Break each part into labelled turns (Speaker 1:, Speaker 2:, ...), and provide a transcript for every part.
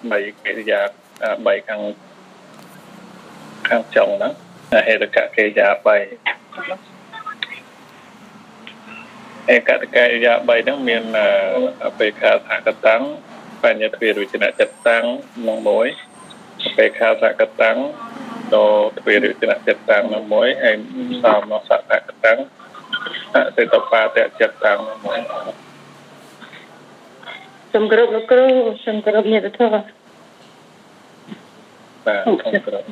Speaker 1: bảy cái giá bảy khang chồng đó hệ là cả cái giá bảy cả cái giá bảy đó miền về khá thả cái tăng phải nhớ thuê rồi trên chặt tăng mong mối về khá thả cái tăng đồ thuê rồi trên chặt tăng mong mối hay sao nó thả cái tăng sẽ tập ba để chặt tăng mong mối
Speaker 2: Some group như thế thôi.
Speaker 1: Không group.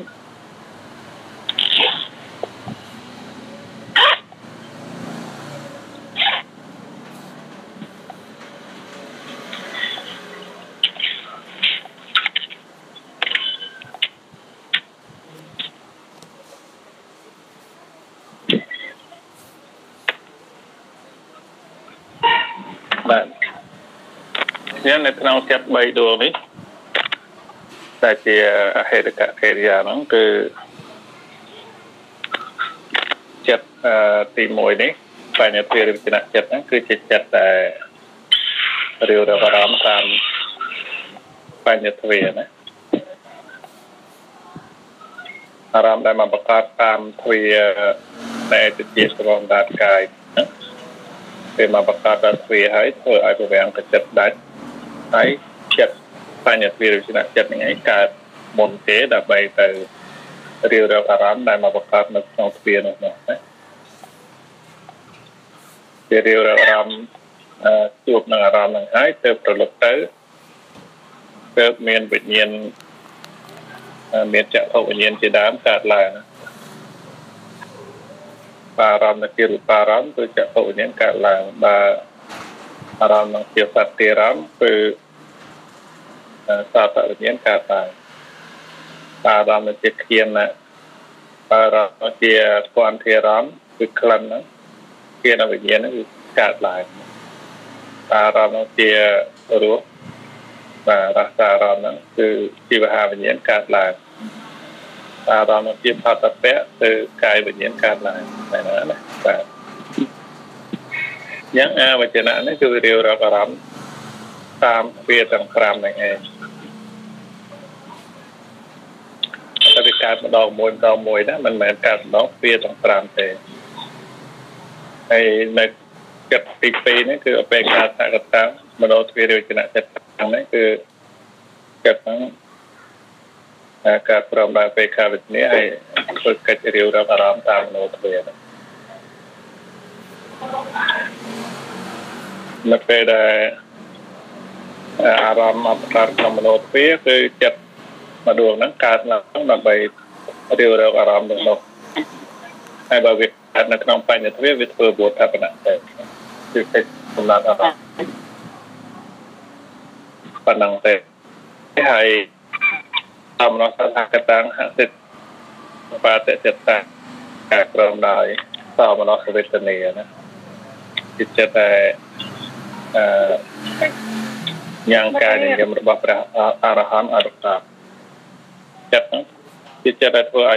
Speaker 1: Bạn nhânในทางจัดใบดวงนี้แต่ที่เหตุการณ์เหตุการณ์นั้นคือจัดตีมวยนี้ไปในที่ริมชนะจัดนั้นคือจัดแต่เรียวระบารามตามไปในทวีนะอารามได้มาประกาศตามทวีในจิตจิตรองด้านกายเป็นมาประกาศด้านทวีให้เธอไอ้ผู้แบ่งกระจัดได้ไอ้จัดไปในทวีริมชนะจัดยังไงการมนเตดับใบแต่เรียวระบารามได้มาประกาศในทางทวีนั่นนะเรียวระบารามจูบนางอารามนางไอ้เติบโตหลุดเตอเติบเมียนวิญญาณเมียนจะเข้าวิญญาณจีดามกาดลายนะปารามนักเกี่ยวปารามคือจะเข้าวิญญาณกาดลายบาอารามนักเกี่ยวสัตย์เทรามคือสาตวิญญาณกาดลายปารามนักเกี่ยวเขียนนะปารามนักเกี่ยวควันเทรามคือคลันนะเกี่ยววิญญาณคือกาดลายปารามนักเกี่ยวรู้รักษารามนั้นคือชีวหาวิญญาณการลายอารามจิตภาตเปะคือกายวิญญาณการลายนั่นนะแต่ยังวิจนะนั่นคือเรียวรักรามตามเพียรต่างครามนั่นเองแต่เป็นการดองมวยนะมันเหมือนการดองเพียรต่างครามแต่ในเก็บปีนี่คือเป็นการสังกัดตั้งมโนทวีเรียวจนะจัดตั้งนั่นคือเก็บทั้งการปรามดาเปคาวินี้ให้ฝึกกัจเรียวรับอารามตามมโนทวีนับเป็นอารามมาประกาศมโนทวีคือจัดมาดูนั้นการหลังนับไปเรียวรับอารามตรงนั้นให้บริการนักนำไปในทวีวิถีบทปนักแต่คือเป็นสำนักอารามปนังแต่ให้ทำนอกสถานการณ์เสร็จปาแต่จัดตั้งการกรองได้ต่อมานอกสวิตเนียนะจิตจะแต่ยังการยังระบาดอารหันอารมณ์จัดนั้นจิตจะได้ตัว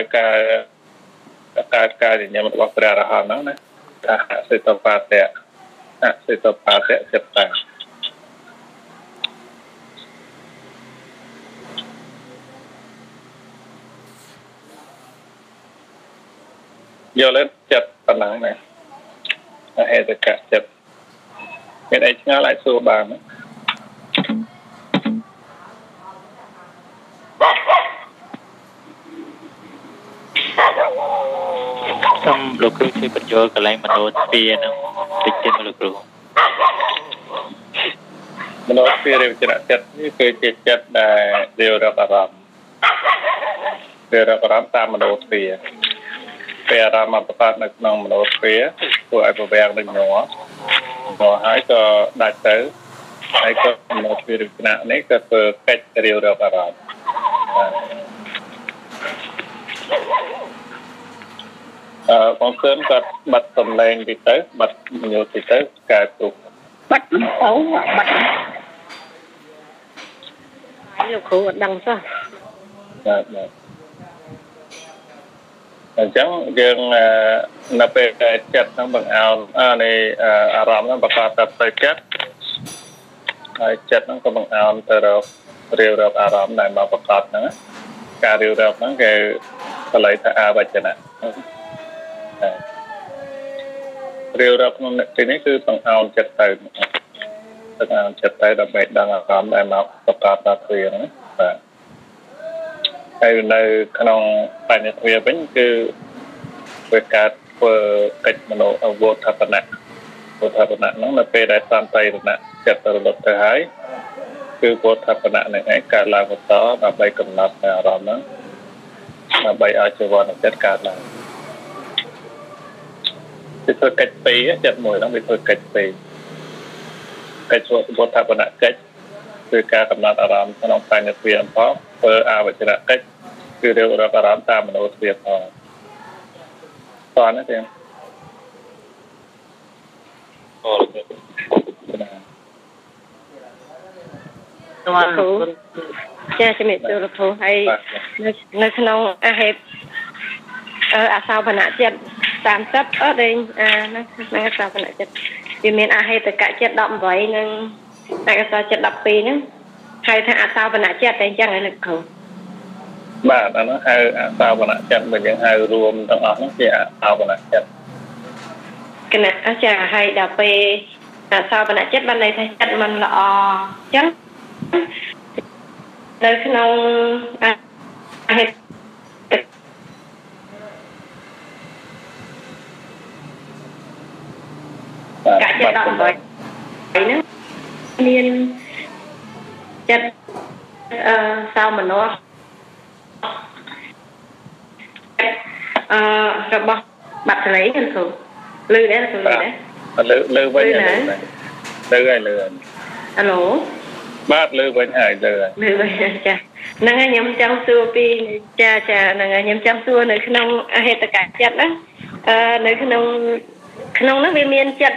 Speaker 1: การยังระบาดอารหันนั้นนะเสร็จปาแต่จัดตั้งโยเล็ดจัดปนังนะเหตุการณ์จัดเป็นไอ้ช่างหลายส่วนบาง
Speaker 3: ต้องลูกครูช่วยประโยชน์กับแรงมโนทวีนะติดเจนลูกครู
Speaker 1: มโนทวีเรียกจัดจัดนี่คือจัดได้เรียวรับอารามตามมโนทวีเปรามประกาศในนองมโนทวีตัวไอ้ผู้แบงในหัวหายก็ได้เจอไอ้ก็มโนทวีริจนะนี่ก็คือกัจเรียวรับอารามบางคนก็บัดตำแหน่งติดเตอบัดมันอยู่ติดเตอกายตุก
Speaker 2: บัดเขาบัดnhiều khổดังซะ
Speaker 1: จังยังนับเป็นจัดทั้งบางเอาในอารามนั้นประกาศตัดไปจัดทั้งกับบางเอาแต่เราរៀបរាប់អារម្មណ៍ដែលមកប្រកបហ្នឹងការរៀបរាប់ហ្នឹងគេបល័យថាអវចនៈរៀបរាប់ក្នុងទីនេះគឺបង្អោនចិត្តទៅបង្អោនចិត្តទៅដើម្បីដឹងអារម្មណ៍ដែលមកប្រកបតាមគ្រាហ្នឹងបាទហើយនៅក្នុងបញ្ញត្តិវាវិញគឺវាកើតធ្វើកិច្ចមនោវោធបណៈវោធបណៈហ្នឹងនៅពេលដែលសន្តិរណៈចិត្តរលត់ទៅហើយគឺវោធបណៈហ្នឹងឯងកើតឡើងបន្តដើម្បីកំណត់អារម្មណ៍ហ្នឹងដើម្បីឲ្យជីវ័នចិត្តកើតឡើងវាធ្វើកិច្ចពីរចិត្តមួយហ្នឹងវាធ្វើកិច្ចពីរកិច្ចវោធបណៈកិច្ចគឺការកំណត់អារម្មណ៍ក្នុងបញ្ញត្តិវាផងធ្វើអវចនៈកិច្ចគឺរៀបរាប់អារម្មណ៍តាមមនោទ្វារផងតោះណាទៀតអូតើ
Speaker 2: ចាជំរាបសួរលោកគ្រូហើយនៅក្នុងអាហេតុអសោបនៈចិត្ត30អត់ទេនៅអសោបនៈចិត្តវាមានអាហេតកៈចិត្ត18និងអកសោចិត្ត12ហ្នឹងហៅថាអសោបនៈចិត្តតែអញ្ចឹងហើយលោកគ្រូ
Speaker 1: បាទអានោះហៅអសោបនៈចិត្តមិនយើងហៅរួមទាំងអស់ហ្នឹងជាអសោបនៈចិត្ត
Speaker 2: គណៈអាចារ្យហើយដល់ពេលអសោបនៈចិត្តបានន័យថាចិត្តមិនល្អអញ្ចឹងនៅក្នុងអាហេតុកាច់ចិត្ត18ហ្នឹងមានចិត្តសោមនស្សរបស់បាត់ស្រីហ្នឹងគ្រូលឺដែរគ្រូលឺដែរ
Speaker 1: លឺវិញហើយលឺហើយលឺ
Speaker 2: អាឡូ
Speaker 1: បាទលឺវិញហើយលឺ
Speaker 2: វិញចាហ្នឹងហើយខ្ញុំចង់សួរពីចាហ្នឹងហើយខ្ញុំចង់សួរនៅក្នុងអហេតុកៈចិត្តណានៅក្នុងហ្នឹងវាមានចិត្ត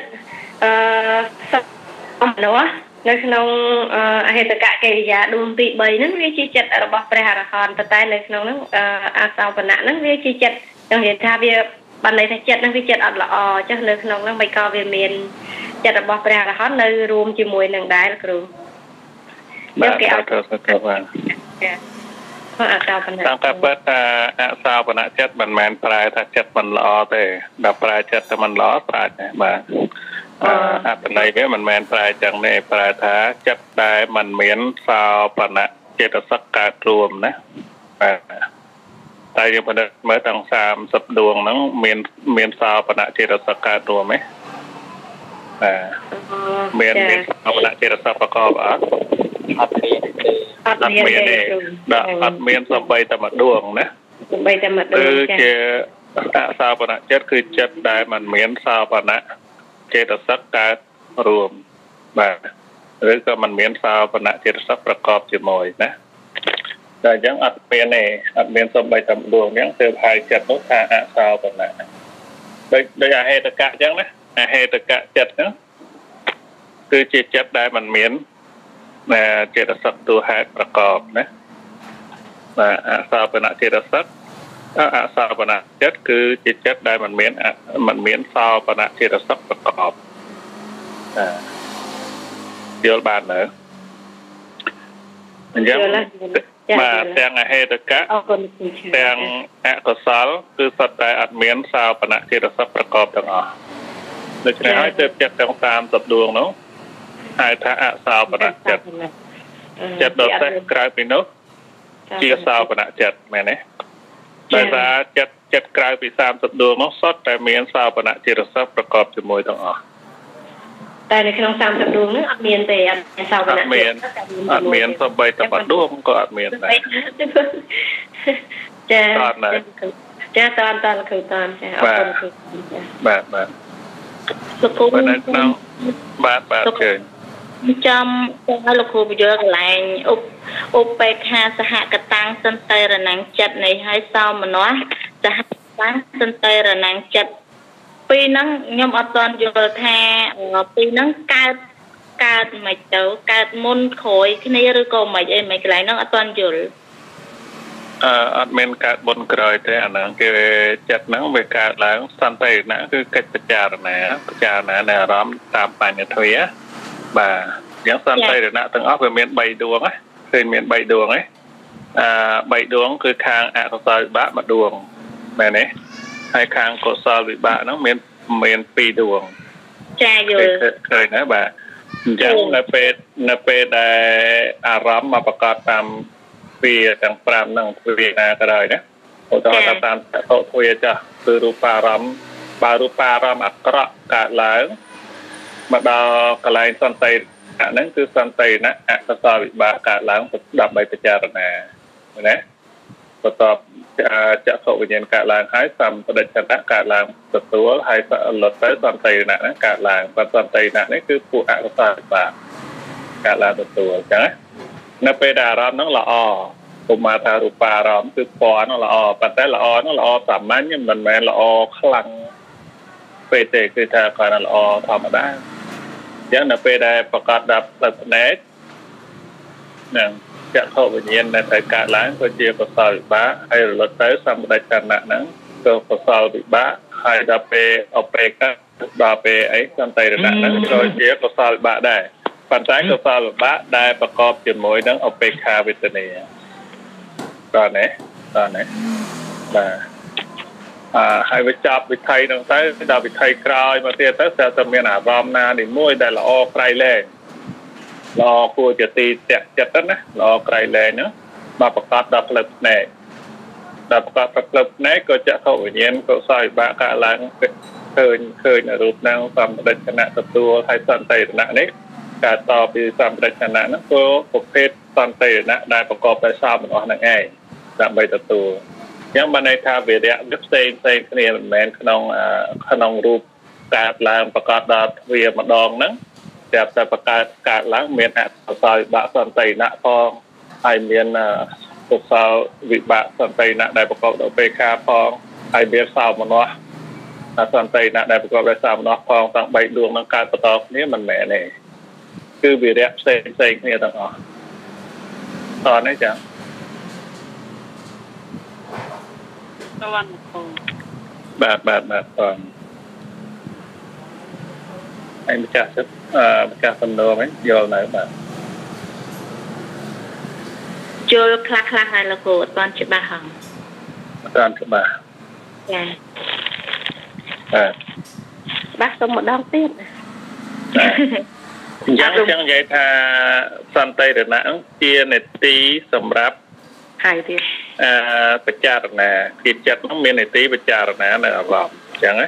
Speaker 2: សមនស្សនៅក្នុងអហេតុកៈកិរិយាដួងទី3ហ្នឹងវាជាចិត្តរបស់ព្រះអរហន្តតែនៅក្នុងហ្នឹងអសោបនៈហ្នឹងវាជាចិត្តចង់និយាយថាវាបានន័យថាចិត្តហ្នឹងវាចិត្តអត់ល្អចុះនៅក្នុងហ្នឹងមិនក៏វាមានចិត្តរបស់ព្រះអរហន្តនៅរួមជាមួយនឹងដែរគ្រូ
Speaker 1: បាទគេអត់ទៅបាទ
Speaker 2: ចាអសោបនៈ
Speaker 1: តាមការពិតថាអសោបនៈចិត្តមិនមែនប្រែថាចិត្តមិនល្អទេដល់ប្រែចិត្តតែមិនល្អប្រែទេបាទអត្ថន័យវាមិនមែនប្រែចឹងទេប្រែថាចិត្តដែលមិនមានសោបនៈចេតសិកកើតរួមណាបាទតែយើងពិនិត្យមើលទាំង30ដួងហ្នឹងមានសោបនៈចេតសិកកើតរួមទេបាទមានសោបនៈចេតសិកប្រកបអត់
Speaker 3: អត់មានទេ
Speaker 2: អត់មានទេ
Speaker 1: ដាក់អត់មានសំបីតែមួយដួងណា
Speaker 2: សំបីតែមួយដួង
Speaker 1: គឺជាសោបនៈចិត្តគឺចិត្តដែលមិនមានសោបនៈចេតសិកកើតរួមបាទឬក៏មិនមានសោបនៈចេតសិកប្រកបជាមួយណាតែអញ្ចឹងអត់មានទេអត់មានសំបីតែដួងហ្នឹងទើបហៅចិត្តនោះថាអសោបនៈដូចអហេតុកៈអញ្ចឹងណាអហេតុកៈចិត្តហ្នឹងគឺជាចិត្តដែលមិនមានចេតសិកទូហេតុប្រកបណាបាទអសោបនៈចេតសិកអសោបនៈចិត្តគឺជាចិត្តដែលមិនមានសោបនៈចេតសិកប្រកបយល់បានទេអញ្ចឹងបាទទាំងអហេតុកៈទាំងអកុសលគឺសុទ្ធតែអត់មានសោបនៈចេតសិកប្រកបទាំងអស់ដូច្នេះហើយទើបចិត្តទាំង30ដួងនោះហៅថាអសោបនៈចិត្តចិត្តដតេក្រៅពីនោះជាសោបនៈចិត្តមែនទេដោយសារចិត្តក្រៅពី30ដួងនោះសុទ្ធតែមានសោបនៈចេតសិកប្រកបជាមួយទាំងអស់
Speaker 2: តែនៅក្នុង30ដួងហ្នឹងអត់មានទេអត់មានសោបនៈចិត្ត
Speaker 1: អត់មានសូម្បីតែមួយដួងក៏អត់មានដែរ
Speaker 2: ចាចាតនគឺតនចាអរគុណគឺ
Speaker 1: បាទ
Speaker 2: លោកគ្រូ
Speaker 1: នៅក្នុងបាទជើញ
Speaker 4: ចាំឲ្យលោកគ្រូបញ្យល់កន្លែងឧបេក្ខាសហកតាំងសន្តិរណង្គចិត្តនៃឲ្យសោមនស្សសហកតាំងសន្តិរណង្គចិត្តពីហ្នឹងខ្ញុំអត់ទាន់យល់ថាពីហ្នឹងកើតមិនទៅកើតមុនក្រោយគ្នាឬក៏មិនអីមិនកន្លែងហ្នឹងអត់ទាន់យល់
Speaker 1: អត់មានកើតបុណ្យក្រោយទេអាហ្នឹងគេចិត្តហ្នឹងវាកើតឡើងសន្តិរណៈគឺកិច្ចពិចារណានៅអារម្មណ៍តាមបញ្ញត្តិវាបាទយ៉ាងសន្តិរណៈទាំងអស់វាមាន3ដួងណាគឺยเมียนใบดวงใบดวงคือคางอกุศลวิบากมาดวงแม่เนี่ยให้คางกุศลวิบากน้องเมียนปีดวง
Speaker 4: ใช่อยู่
Speaker 1: เคยนะบ่ายังในเป็ดอารมณ์มาประกอบตามปีต่างปรามนั่งปีนาก็ได้นะอุตส่าห์ตามโตคุยจะคือรูปารมณ์รูปารมณ์อักระกะหลังมาดอกลายสันตินั่นคือสันตินะอักษรวิบากกะหลังดับใบพิจารณานะประกอบจะเข้าวิญญาณกะหลังให้สัมปชัญญะกะหลังตัวให้หลดไปสันตินะกะหลังสันตินะนี่คือผู้อักษรวิบากกะหลังตัวใช่ไหมนับไปดารามนั่งละออุมาทารุปารามคือปอนนั่งละอปัจจัยละอนั่งละอสามัญยังมันแม่ละอคลังเปเตคือทางการละอธรรมดายังนับไปได้ประกาศดับตัดเนตนั่งจะเข้าวิญญาณในสายการล้างก็เจียกสาววิบะให้ลดไปสัมปชัญญะนั้นก็สาววิบะให้ดับไปเอาไปก็ดับไปไอ้สันติระนั้นก็เจียกสาววิบะได้ปัจจัยก็สาววิบะได้ประกอบจมวยนั้นเอาไปคาวิตเนียตอนไหนมาให้ไปจับไปไทยตรงใต้ดับไปไทยกลายมาเตี้ยแต่จะมีหน้ารอมนาดิมวยได้ละอไกลแรงรอครัวจะตีจัดนะรอไกลแรงเนาะมาประกอบดับเลิกแน่ดับประกอบเลิกแน่ก็จะเข้าวิญญาณก็ใส่บะกะลังเคยรูปนางสัมปชัญญะตัวไทยสันติระนี้การต่อไปสัมปชัญญะนั้นก็ประเภทสันติระได้ประกอบไปซ้ำมันออกนั่นเองดับใบตัวยังมาในทางเวรยักษ์เซนเนี่ยมันแมนขนมรูปการล้างประกาศดาเวียมาดองนั้นแต่ประกาศการล้างเมียนอัดสายบะสันตินะพองไอเมียนกุศลวิบากสันตินะได้ประกอบโดยเปคาพองไอเบียสาวมันวะสันตินะได้ประกอบโดยสาวมันวะพองต่างใบดวงต่างการประกอบนี้มันแม่เนี่ยคือเวรยักษ์เซนเนี่ยต่างอ๋อตอนนี้จ้ะ
Speaker 5: ตะวันตก
Speaker 1: แบบตอนไอ้มิจฉาชิดมิจฉาคอนโดไหมโยนไหนแบบ
Speaker 4: โยนคลาให้ละโกตอนจะบ้าหัง
Speaker 1: ตอนจะบ้า
Speaker 2: บ้าสมดองเตี้ย
Speaker 1: ยังใหญ่ทาสันติระนะเจียเนตีสำหรับ
Speaker 2: หายที
Speaker 1: ประจารณากิจจัดต้องมีในตีประจารณาในอารมณ์จังไง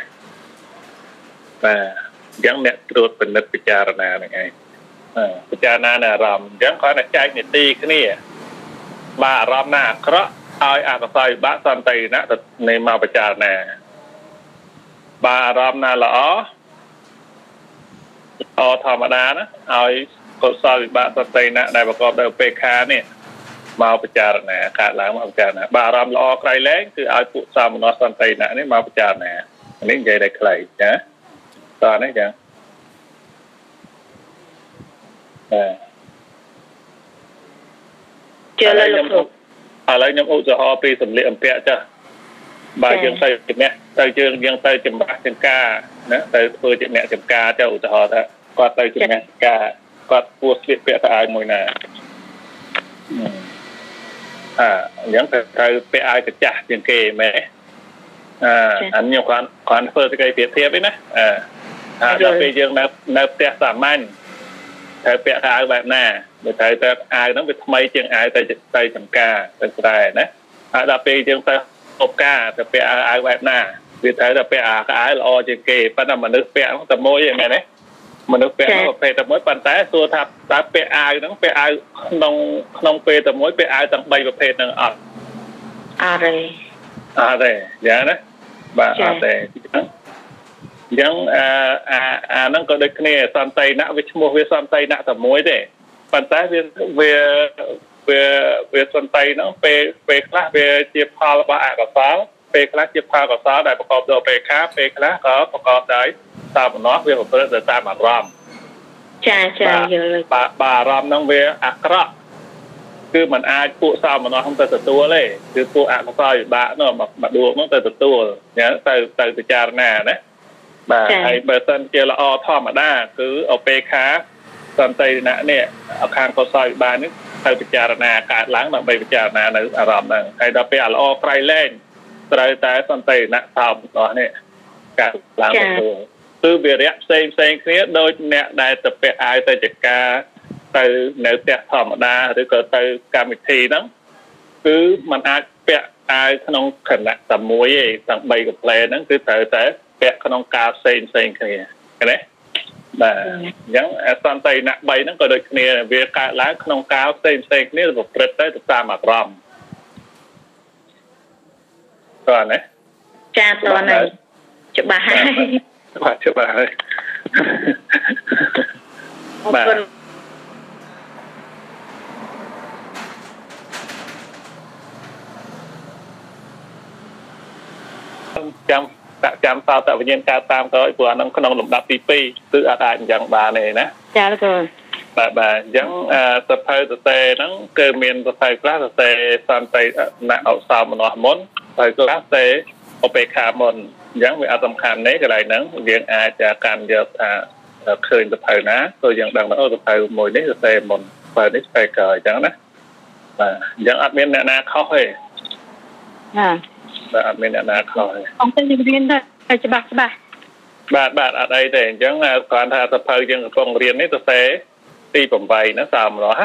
Speaker 1: ยังเนี่ยตรวจเป็นนักประจารณาอย่างไงประจารณาในอารมณ์ยังขอในใจในตีขึ้นนี่บาอารมณ์หน้าเคราะห์เอาอากาศบะสันตินะในมาประจารณาบาอารมณ์หน้าละอ๋อธรรมดานะเอากุศลบะสันตินะในประกอบโดยเปคาเนี่ยมาพิจารณาการล้างมาพิจารณาบารามละอไกลแรงคือเอาปุสามนอสันตินะนี่มาพิจารณาอันนี้ใหญ่ได้ใครนะตอนนี้จัง
Speaker 4: เจอแล้วลูก
Speaker 1: อะไรน้ำอุจหอปีสำเร็จอันเปียจ้ะบายยังใส่จุดเนี้ยใส่เจืองยังใส่จุดบ้าจุดกานะใส่เพื่อจุดเนี้ยจุดกาเจ้าอุจหอท่ะก็ใส่จุดเนี้ยกาก็ปูสเปียตายมวยนายังเคยไปอายจะจ่าอย่างเกย์ไหมอันนี้ความเฟิร์สเกย์เปรียบเทียบไปนะเราไปยังนับเตะสามัญเธอเปียอายแบบหน้าเดี๋ยวเธอจะอายต้องไปทำไมจึงอายใจจำกาเป็นไรนะเราไปยังเธอตบกาจะเปียอายแบบหน้าเดี๋ยวเธอจะเปียอายละอจึงเกย์ปั้นมันนึกเปียต้องตะโมยอย่างไงนะมันนึกเปียต้องไปตะโมยปันแต่ตัวทับตาเปียอายต้องเปียอายนองเปียตะโมยเปียอายต่างใบประเภทหนึ่ง
Speaker 4: อะไร
Speaker 1: อย่างนะบ่าอะไรยังนั่งก็ได้เนี่ยสันตินะวิชโมเวสันตินะตะโมยเด้ปันแต่เวสันตินะเปคลาเวเจียพาบะกับสาวเปคลาเจียพากับสาวได้ประกอบโดยเปคาเปคลาก็ประกอบได้ตามน้องเวของเพื่อนจะตามอารมณ์
Speaker 4: ใช่เยอะเลย
Speaker 1: บารามนั่งเวอักระคือมันอาจปูสาวมันน้องทำแต่ตัวเลยคือปูอักษรอยู่บ้านเนาะมาดูมันแต่ตัวเนี่ยแต่พิจารณานะบ่าไอ้เบอร์ซันเจลอธรรมดาคือเอาเปคาสันตินะเนี่ยเอาคางกษรอยู่บ้านนี่ไปទៅពិចារណាកើតឡើងដើម្បីពិចារណានៅអារម្មណ៍ហ្នឹងហើយដល់ពេលល្អប្រៃលែងត្រូវតែសន្តិណៈថោបរបស់នេះកើតឡើងគឺវារៈផ្សេងគ្នាដូចអ្នកដែលទៅពាក់អាវទៅចកាទៅនៅផ្ទះធម្មតាឬក៏ទៅកម្មវិធីហ្នឹងគឺมันអាចពាក់អាវក្នុងខណៈតែមួយឯងទាំង3កំប្លែហ្នឹងគឺត្រូវតែពាក់ក្នុងកាលផ្សេងគ្នាឃើញទេបាទអញ្ចឹងសន្តិណៈ3ហ្នឹងក៏ដូចគ្នាវាកើតឡើងក្នុងកាលផ្សេងគ្នាប្រព្រឹត្តទៅតាមអារម្មណ៍តើណា
Speaker 4: ចាតើណាច្បាស់ហើយ
Speaker 1: ច្បាស់ហើយបាទចាំតតវិញ្ញាណកើតតាមក្រោយព្រោះអានឹងក្នុងលំដាប់ទី2គឺអាចអញ្ចឹងបានទេណា
Speaker 2: ចាលោកគ្រូ
Speaker 1: បាទអញ្ចឹងសភៅសរសេរហ្នឹងគឺមានសភៅខ្លះសរសេរសន្តិណៈអសោមនស្សមុនហើយខ្លះសរសេរឧបេក្ខាមុនអញ្ចឹងវាអត់សំខាន់ទេកន្លែងហ្នឹងយើងអាចកាន់យកថាឃើញសភៅណាក៏យើងដឹងថាអូសភៅមួយនេះសរសេរមុនសភៅនេះសរសេរក្រោយអញ្ចឹងណាបាទអញ្ចឹងអត់មានអ្នកណាខុសទេបាទអត់មានអ្នកណាខុសទេ
Speaker 2: អង្គទៅរៀនទៅច្បាស់
Speaker 1: បាទអត់អីទេអញ្ចឹងគ្រាន់ថាសភៅយើងកំពុងរៀននេះសរសេរទី8ណា300ហ៎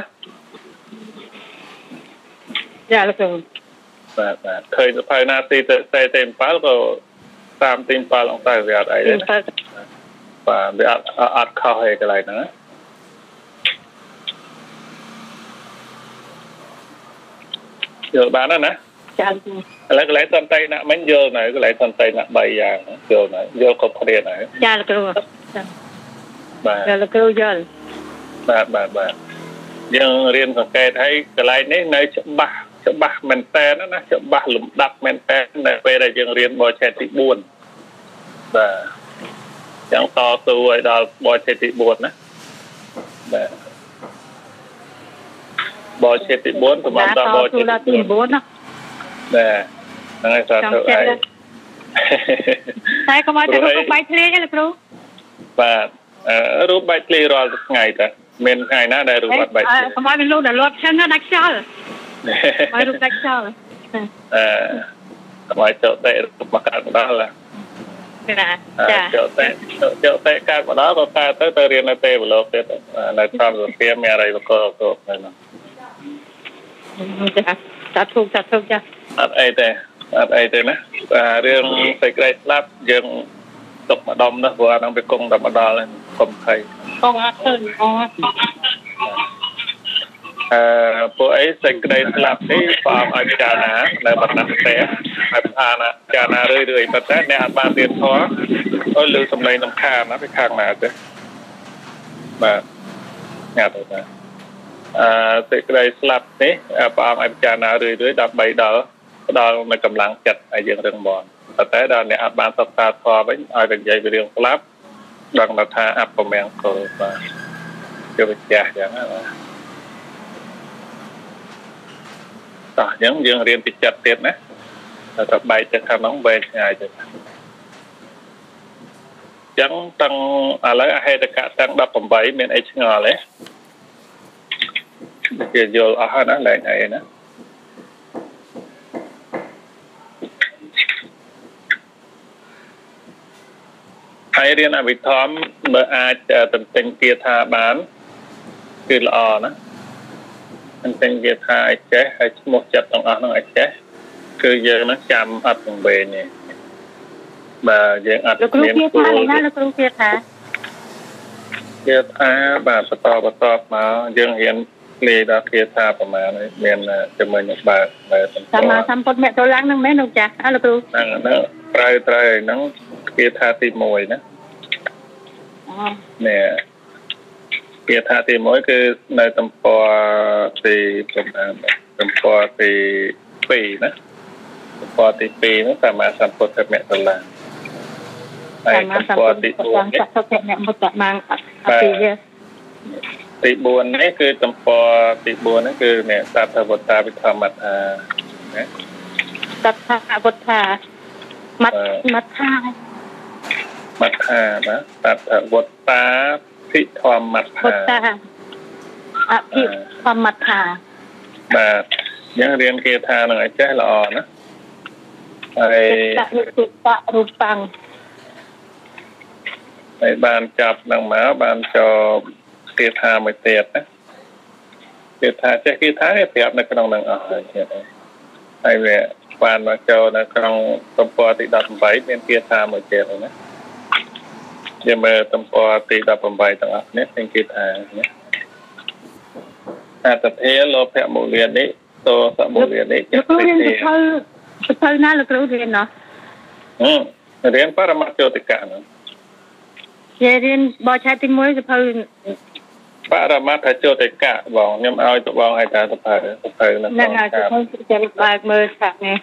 Speaker 2: ចាលោកគ្រូ
Speaker 1: បាទឃើញសភៅណាទីទៅទី7ក៏តាមទី7អង្គទៅវាអត់អីទេបាទវាអត់ខុសឯកន្លែងហ្នឹងណាយល់បានណា
Speaker 2: ចាឥ
Speaker 1: ឡូវកន្លែងសន្តិណៈមិញយល់នៅកន្លែងសន្តិណៈ3យ៉ាងយល់នៅយល់គ្រប់គ្នានៅ
Speaker 2: ចាលោកគ្រូចា
Speaker 1: បាទ
Speaker 2: លោកគ្រូយល់
Speaker 1: បាទយើងរៀនសង្កេតហើយកន្លែងនេះនៅច្បាស់មែនតើណាច្បាស់លំដាប់មែនតើនៅពេលដែលយើងរៀនបរិឆេទទី4បាទយ៉ាងតស៊ូឲ្យដល់បរិឆេទទី4ណាបាទបរិឆេទទី4សម្រាប់ដល់បរិឆេទទី
Speaker 2: 4ណា
Speaker 1: ហ្នឹងហើយសាធុឯង
Speaker 2: តែកុំឲ្យតែរូបបែកធ្លាយទេលោកគ្រូ
Speaker 1: បាទរូបបែកធ្លាយរាល់ថ្ងៃតើមានថ្ងៃណាដែលរូបអត់បែកធ្លាយក
Speaker 2: ុំឲ្យមានលោកដែលលាត់ឈឹងណាដាច់ខ្យល់ឲ្យរូបដាច់ខ្យល់
Speaker 1: កុំឲ្យចោតតែរូបមកកើតម្ដង
Speaker 2: ចា
Speaker 1: ចោតតែកើតម្ដងក៏កើតទៅរៀននៅទេវលោកទៀតនៅធម្មសភាមានអីបកកនៅហ្នឹង
Speaker 2: ចាធុកចា
Speaker 1: អត់អីទេណារឿងសេចក្តីស្លាប់យើងទុកម្ដុំណាព្រោះអាហ្នឹងវាគង់តែម្ដងកុំភ័យ
Speaker 2: គង់អត់ឃើញ
Speaker 1: ពួកអីសេចក្តីស្លាប់នេះព្រះអង្គឲ្យពិចារណានៅបណ្ណាផ្ទះហើយពិចារណារឿយប៉ុន្តែអ្នកអត់បានរៀនធម៌ឲ្យលើសំឡេងសំខាន់ណាពីខាងណាទេបាទញ៉ាំទៅបាទសេចក្តីស្លាប់នេះព្រះអង្គឲ្យពិចារណារឿយដើម្បីផ្ដល់នៅកម្លាំងចិត្តឲ្យយើងរឹងមាំប៉ុន្តែដល់អ្នកអត់បានសិក្សាធម៌វិញឲ្យតែនិយាយពីរឿងស្លាប់ដឹងថាអពមង្គលបាទជាវិជ្ជាយ៉ាងណាបាទតោះអញ្ចឹងយើងរៀនពីចិត្តទៀតណាតែបែកទៅខាងនោះវែងឆ្ងាយទៅអញ្ចឹងតាំងឥឡូវអហេតុកៈតាំង18មានអីឆ្ងល់ទេគេយល់អស់ហើយណាលែងអីណាហើយរៀនអវិធម្មបើអាចទន្ទិញគាថាបានគឺល្អណាទន្ទិញគាថាឲ្យចេះហើយឈ្មោះចិត្តទាំងអស់ហ្នឹងឲ្យចេះគឺយើងនឹងចាំអត់វែងទេបាទយើងអត់
Speaker 2: មានលោកគ្រូគាថាណាលោកគ្រូគាថា
Speaker 1: បាទបន្តមកយើងរៀនលេខដល់គាថាប្រមាណមានចំណុចបើ
Speaker 2: សម្មាសម្ពុទ្ធមេតុលាំងហ្នឹងមែនលោកចាស់លោកគ្រូ
Speaker 1: ហ្នឹងត្រូវហ្នឹងគាថាទី1ណានេះគាថាទី1គឺនៅទំព័រទីប្រមាណទំព័រទី2ណាទំព័រទី2ហ្នឹងសម្មាសម្ពុទ្ធមេតុលាំងហើយទំព័រទី4នេះ
Speaker 2: សុភមមុតតមាងអភិយ
Speaker 1: ទី4នេះគឺទំព័រទី4នេះគឺអ្នកសត្វវត្តាវិធម្មថាណា
Speaker 2: សត្វវត្តាមត្ថា
Speaker 1: បាទសត្វវត្តាភិធម្មថា
Speaker 2: វត្តាអភិធម្មថា
Speaker 1: បាទយ៉ាងរៀនគេថានឹងឲ្យចេះល្អណាហើយ
Speaker 2: រូបតាំង
Speaker 1: ហើយបានចាប់នឹងមកបានចូលគេថាមួយទៀតណាគេថាចេះគេថាគេប្រាប់នៅក្នុងនឹងអស់ហើយទៀតហើយវាបានមកចូលនៅក្នុងទំព័រទី18មានគេថាមួយទៀតណាយើងមើលទំព័រទី18ទាំងអស់នេះមានគេថាណាអត្តភាលោភៈមូលានេះតោសមូលានេះ
Speaker 2: លោកគ្រូរៀនសភៅណាលោកគ្រូរៀនណោះ
Speaker 1: រៀនបរមត្ថយោតិកៈហ្នឹង
Speaker 2: រៀនបឆាទី1សភៅ
Speaker 1: បរមត្ថយោតិកៈបងខ្ញុំឲ្យទៅបងឲ្យតាសភៅហ្នឹង
Speaker 2: ហើយចាំបើកមើលស្រាប់នេះ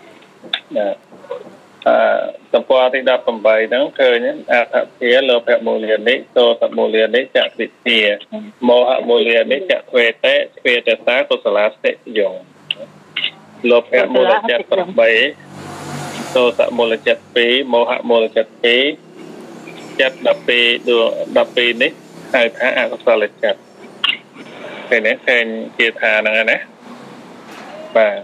Speaker 1: ទំព័រទី18ហ្នឹងឃើញអត្តភាលោភៈមូលានេះតោសមូលានេះចក្រិទាមោហមូលានេះចក្វេតេស្វេតសាកុសលាស្តិយងលោភៈមូលចិត្ត8តោសមូលចិត្ត2មោហមូលចិត្ត2ចិត្ត12នេះហៅថាអកុសលចិត្តឃើញទេឃើញជាថាហ្នឹងណាបាទ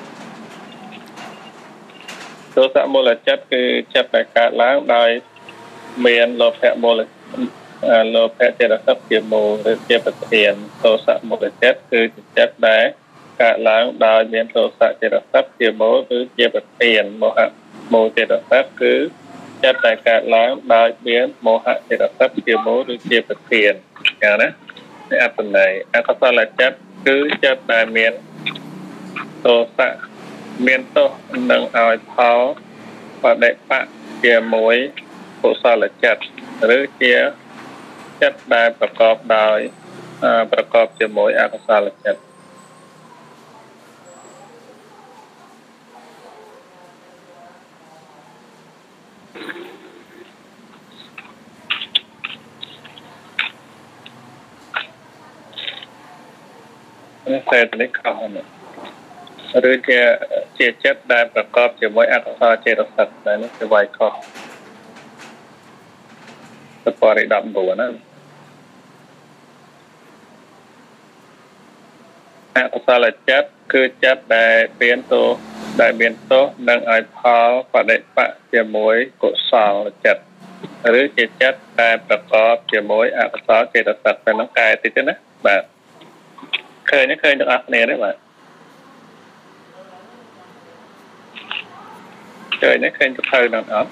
Speaker 1: ទោសមូលចិត្តគឺចិត្តដែលកើតឡើងដោយមានលោភៈមូលលោភៈចេតសិកជាមូលឬជាប្រធានទោសមូលចិត្តគឺចិត្តដែលកើតឡើងដោយមានទោសៈចេតសិកជាមូលឬជាប្រធានមោហៈមូលចេតសិកគឺចិត្តដែលកើតឡើងដោយមានមោហៈចេតសិកជាមូលឬជាប្រធានយ៉ាងណានេះអត្ថន័យអកុសលចិត្តគឺចិត្តដែលមានទោសៈមានទោសនឹងឲ្យផលបដិបៈជាមួយកុសលចិត្តឬជាចិត្តដែលប្រកបជាមួយអកុសលចិត្តនេះតែនេះខុសណាឬជាចិត្តដែលប្រកបជាមួយអកុសលចេតសិកដែលនេះជាវាយខុសទំព័រទី19ណាអកុសលចិត្តគឺចិត្តដែលមានទោសនឹងឲ្យផលបដិបៈជាមួយកុសលចិត្តឬជាចិត្តដែលប្រកបជាមួយអកុសលចេតសិកតែនោះកែតិចទេណាបាទឃើញទាំងអស់គ្នាទេបាទឃើញសភៅហ្នឹងអត់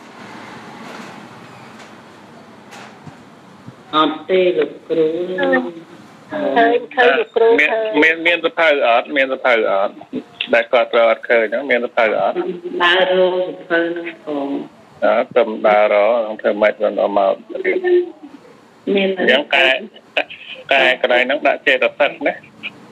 Speaker 4: ទេលោកគ្រូ
Speaker 2: ឃើញលោកគ្រូ
Speaker 1: មានសភៅអត់ដែលគាត់ត្រូវអត់ឃើញហ្នឹងមានសភៅអត់
Speaker 4: ដើររកសភៅហ្នឹងផង
Speaker 1: ត្រឹមដើររកធ្វើម៉េចមិនអត់មក
Speaker 4: មាន
Speaker 1: យ៉ាងកែកន្លែងហ្នឹងដាក់ចេតសិកណា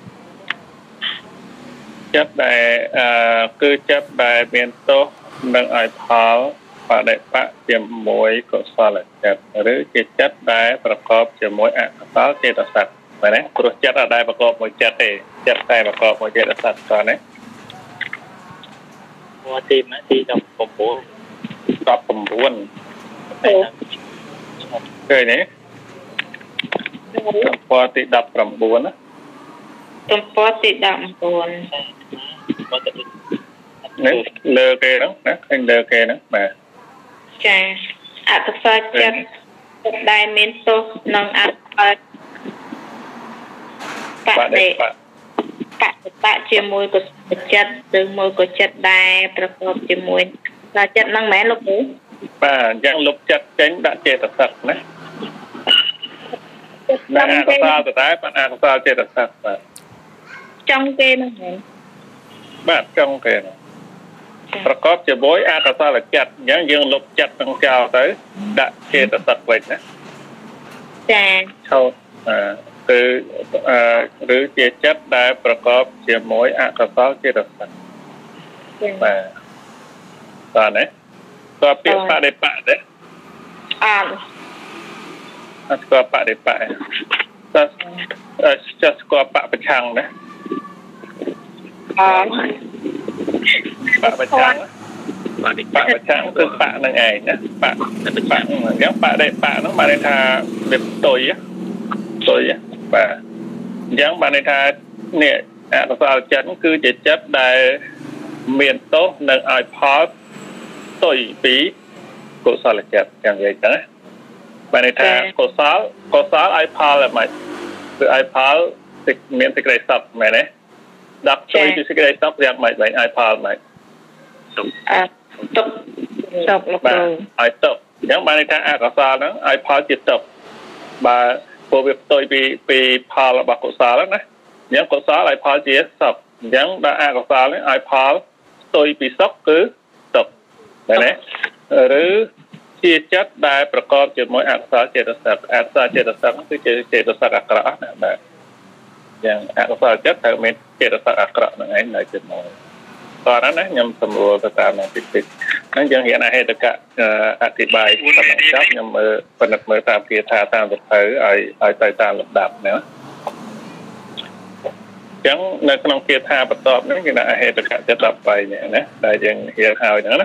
Speaker 1: ចិត្តដែលគឺចិត្តដែលមានទោសនឹងឲ្យផលបដិបៈជាមួយកុសលចិត្តឬជាចិត្តដែលប្រកបជាមួយអកុសលចេតសិកមែនទេព្រោះចិត្តអត់ដែលប្រកបមួយចិត្តទេចិត្តតែប្រកបមួយចេតសិកតើណា
Speaker 3: មួយទី19
Speaker 1: ឃើញទេទំព័រទី19ណា
Speaker 4: ទំព័រទី19
Speaker 1: នេះលើគេហ្នឹងណាឃើញលើគេហ្នឹងបាទ
Speaker 4: ចាអកុសលចិត្តដែលមានទោសនឹងអកុសលបដិបៈជាមួយកុសលចិត្តឬមួយកុសលចិត្តដែលប្រកបជាមួយដល់ចិត្តហ្នឹងមែនលោកគ្រូ
Speaker 1: បាទអញ្ចឹងលុបចិត្តចេញដាក់ចេតសិកណាណាអកុសលទៅតែបានអកុសលចេតសិកបាទ
Speaker 4: ចង់គេហ្នឹងមែន
Speaker 1: បាទចង់គេប្រកបជាមួយអកុសលចិត្តអញ្ចឹងយើងលុបចិត្តនឹងចោលទៅដាក់ចេតសិកវិញណា
Speaker 4: ចា
Speaker 1: ឈប់គឺឬជាចិត្តដែលប្រកបជាមួយអកុសលចេតសិកបាទតើណាតើពាក្យបដិបៈទេ
Speaker 4: អត់
Speaker 1: ស្គាល់បដិបៈតែស្គាល់បៈប្រឆាំងណាបៈប្រឆាំងគឺបៈនឹងឯងណាបៈយ៉ាងបដិបៈហ្នឹងបានន័យថាវាផ្ទុយបាទអញ្ចឹងបានន័យថានេះកុសលចិត្តគឺជាចិត្តដែលមានទោសនឹងឲ្យផលផ្ទុយពីកុសលចិត្តយ៉ាងនិយាយទៅណាបានន័យថាកុសលឲ្យផលអ្ម៉េចគឺឲ្យផលមានសេចក្តីសុខមែនទេដាក់ផ្ទុយពីសេចក្តីសុខយ៉ាងម៉េចឲ្យផលម៉េចទុកលោកគ្រូឲ្យទុកអញ្ចឹងបានន័យថាអកុសលហ្នឹងឲ្យផលជាទុកបើពួកវាផ្ទុយពីផលរបស់កុសលណាអញ្ចឹងកុសលឲ្យផលជាសុខអញ្ចឹងដល់អកុសលនេះឲ្យផលផ្ទុយពីសុខគឺទុកមែនទេឬជាចិត្តដែលប្រកបជាមួយអកុសលចេតសិកអកុសលចេតសិកគឺជាចេតសិកអាក្រក់ណាបាទយ៉ាងអកុសលចិត្តត្រូវមានចេតសិកអាក្រក់ហ្នឹងឯងនៅជាមួយតោះណាខ្ញុំសម្រួលទៅតាមនឹងតិចហ្នឹងយើងរៀនអហេតុកៈអធិប្បាយតាមចាប់ខ្ញុំពិនិត្យមើលតាមគាថាតាមសភៅឲ្យទៅតាមលំដាប់ណាចឹងនៅក្នុងគាថាបន្ទាប់នេះគេដាក់អហេតុកៈចិត្ត13នេះណាដែលយើងរៀនហើយហ្នឹងណា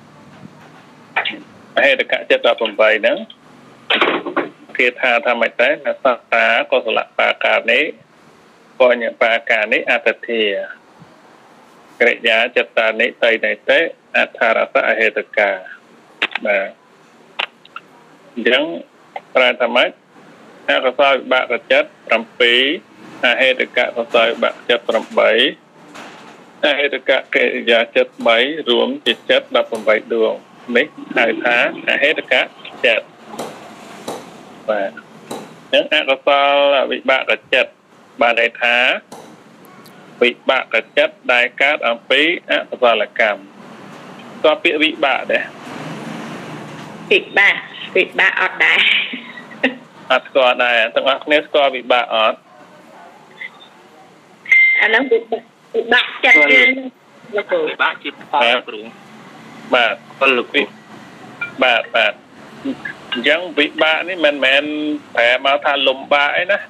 Speaker 1: អហេតុកៈចិត្ត18ហ្នឹងគាថាថាម៉េចដែរសត្តាកុសលបាកានេះបញ្ញបាកានេះអតធាកិរិយាចិត្តតានិតៃណេតេអថារសអហេតុកាបាទអញ្ចឹងប្រែថាម៉េចអកុសលវិបាកចិត្ត7អហេតុកៈកុសលវិបាកចិត្ត8អហេតុកៈកិរិយាចិត្ត3រួមជាចិត្ត18ដួងនេះហៅថាអហេតុកៈចិត្តបាទអញ្ចឹងអកុសលវិបាកចិត្តបានន័យថាវិបាកចិត្តដែលកើតអំពីអកុសលកម្មក៏ពាក្យវិបាកដែរ
Speaker 4: វិបាកអត់ដែរ
Speaker 1: អត់ស្គាល់ដែរទាំងអស់គ្នាស្គាល់វិបាកអត់
Speaker 4: អានោះវិបាកចិត្តយើងលោកគ្រូ
Speaker 3: វិបាកជាផលគ្រូ
Speaker 1: បាទផលលោកគ្រូបាទអញ្ចឹងវិបាកនេះមិនមែនប្រែមកថាលំបាកអីណា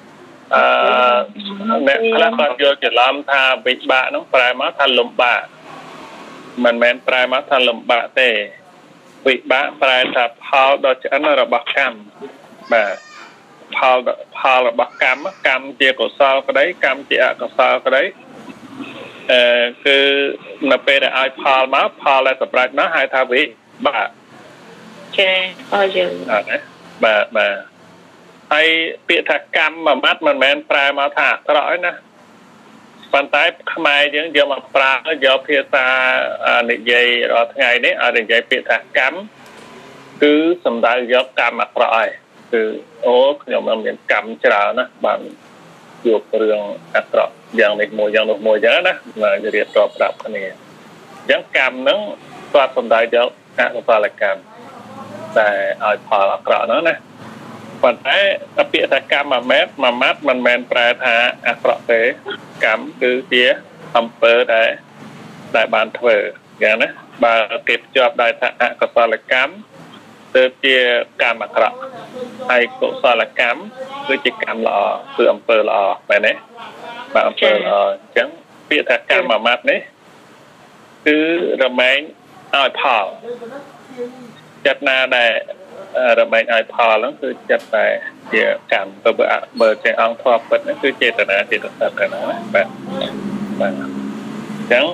Speaker 1: អ្នកខ្លះគាត់យល់ច្រឡំថាវិបាកហ្នឹងប្រែមកថាលំបាកមិនមែនប្រែមកថាលំបាកទេវិបាកប្រែថាផលដ៏ឆ្អិនរបស់កម្មបាទផលរបស់កម្មជាកុសលក្តីកម្មជាអកុសលក្តីគឺនៅពេលដែលឲ្យផលមកផលដែលសម្រេចមកហៅថាវិបាក
Speaker 4: ចាអរយើង
Speaker 1: បាទហើយពាក្យថាកម្មមួយម៉ាត់មិនមែនប្រែមកថាអាក្រក់ទេណាប៉ុន្តែខ្មែរយើងយកមកប្រើយកភាសានិយាយរាល់ថ្ងៃនេះឲ្យនិយាយពាក្យថាកម្មគឺសំដៅយកកម្មអាក្រក់ហើយគឺអូខ្ញុំមានកម្មច្រើនណាបានយករឿងអាក្រក់យ៉ាងនេះមួយយ៉ាងនោះមួយចឹងណារៀបរាប់ប្រាប់គ្នាអញ្ចឹងកម្មហ្នឹងគាត់សំដៅយកអកុសលកម្មតែឲ្យផលអាក្រក់ហ្នឹងណាប៉ុន្តែពាក្យថាកម្មមួយម៉ាត់មិនមែនប្រែថាអាក្រក់ទេកម្មគឺជាអំពើដែលបានធ្វើយ៉ាងណាបើគេភ្ជាប់ដោយថាអកុសលកម្មទៅជាកម្មអាក្រក់ហើយកុសលកម្មគឺជាកម្មល្អគឺអំពើល្អមែនទេបាទអំពើល្អអញ្ចឹងពាក្យថាកម្មមួយម៉ាត់នេះគឺរមែងឲ្យផលចិត្តណាដែលរមែងឲ្យផលហ្នឹងគឺចិត្តតែជាកម្មទៅបើជាអង្គធម៌ពិតហ្នឹងគឺចេតនាចេតសិកណាបាទអញ្ចឹង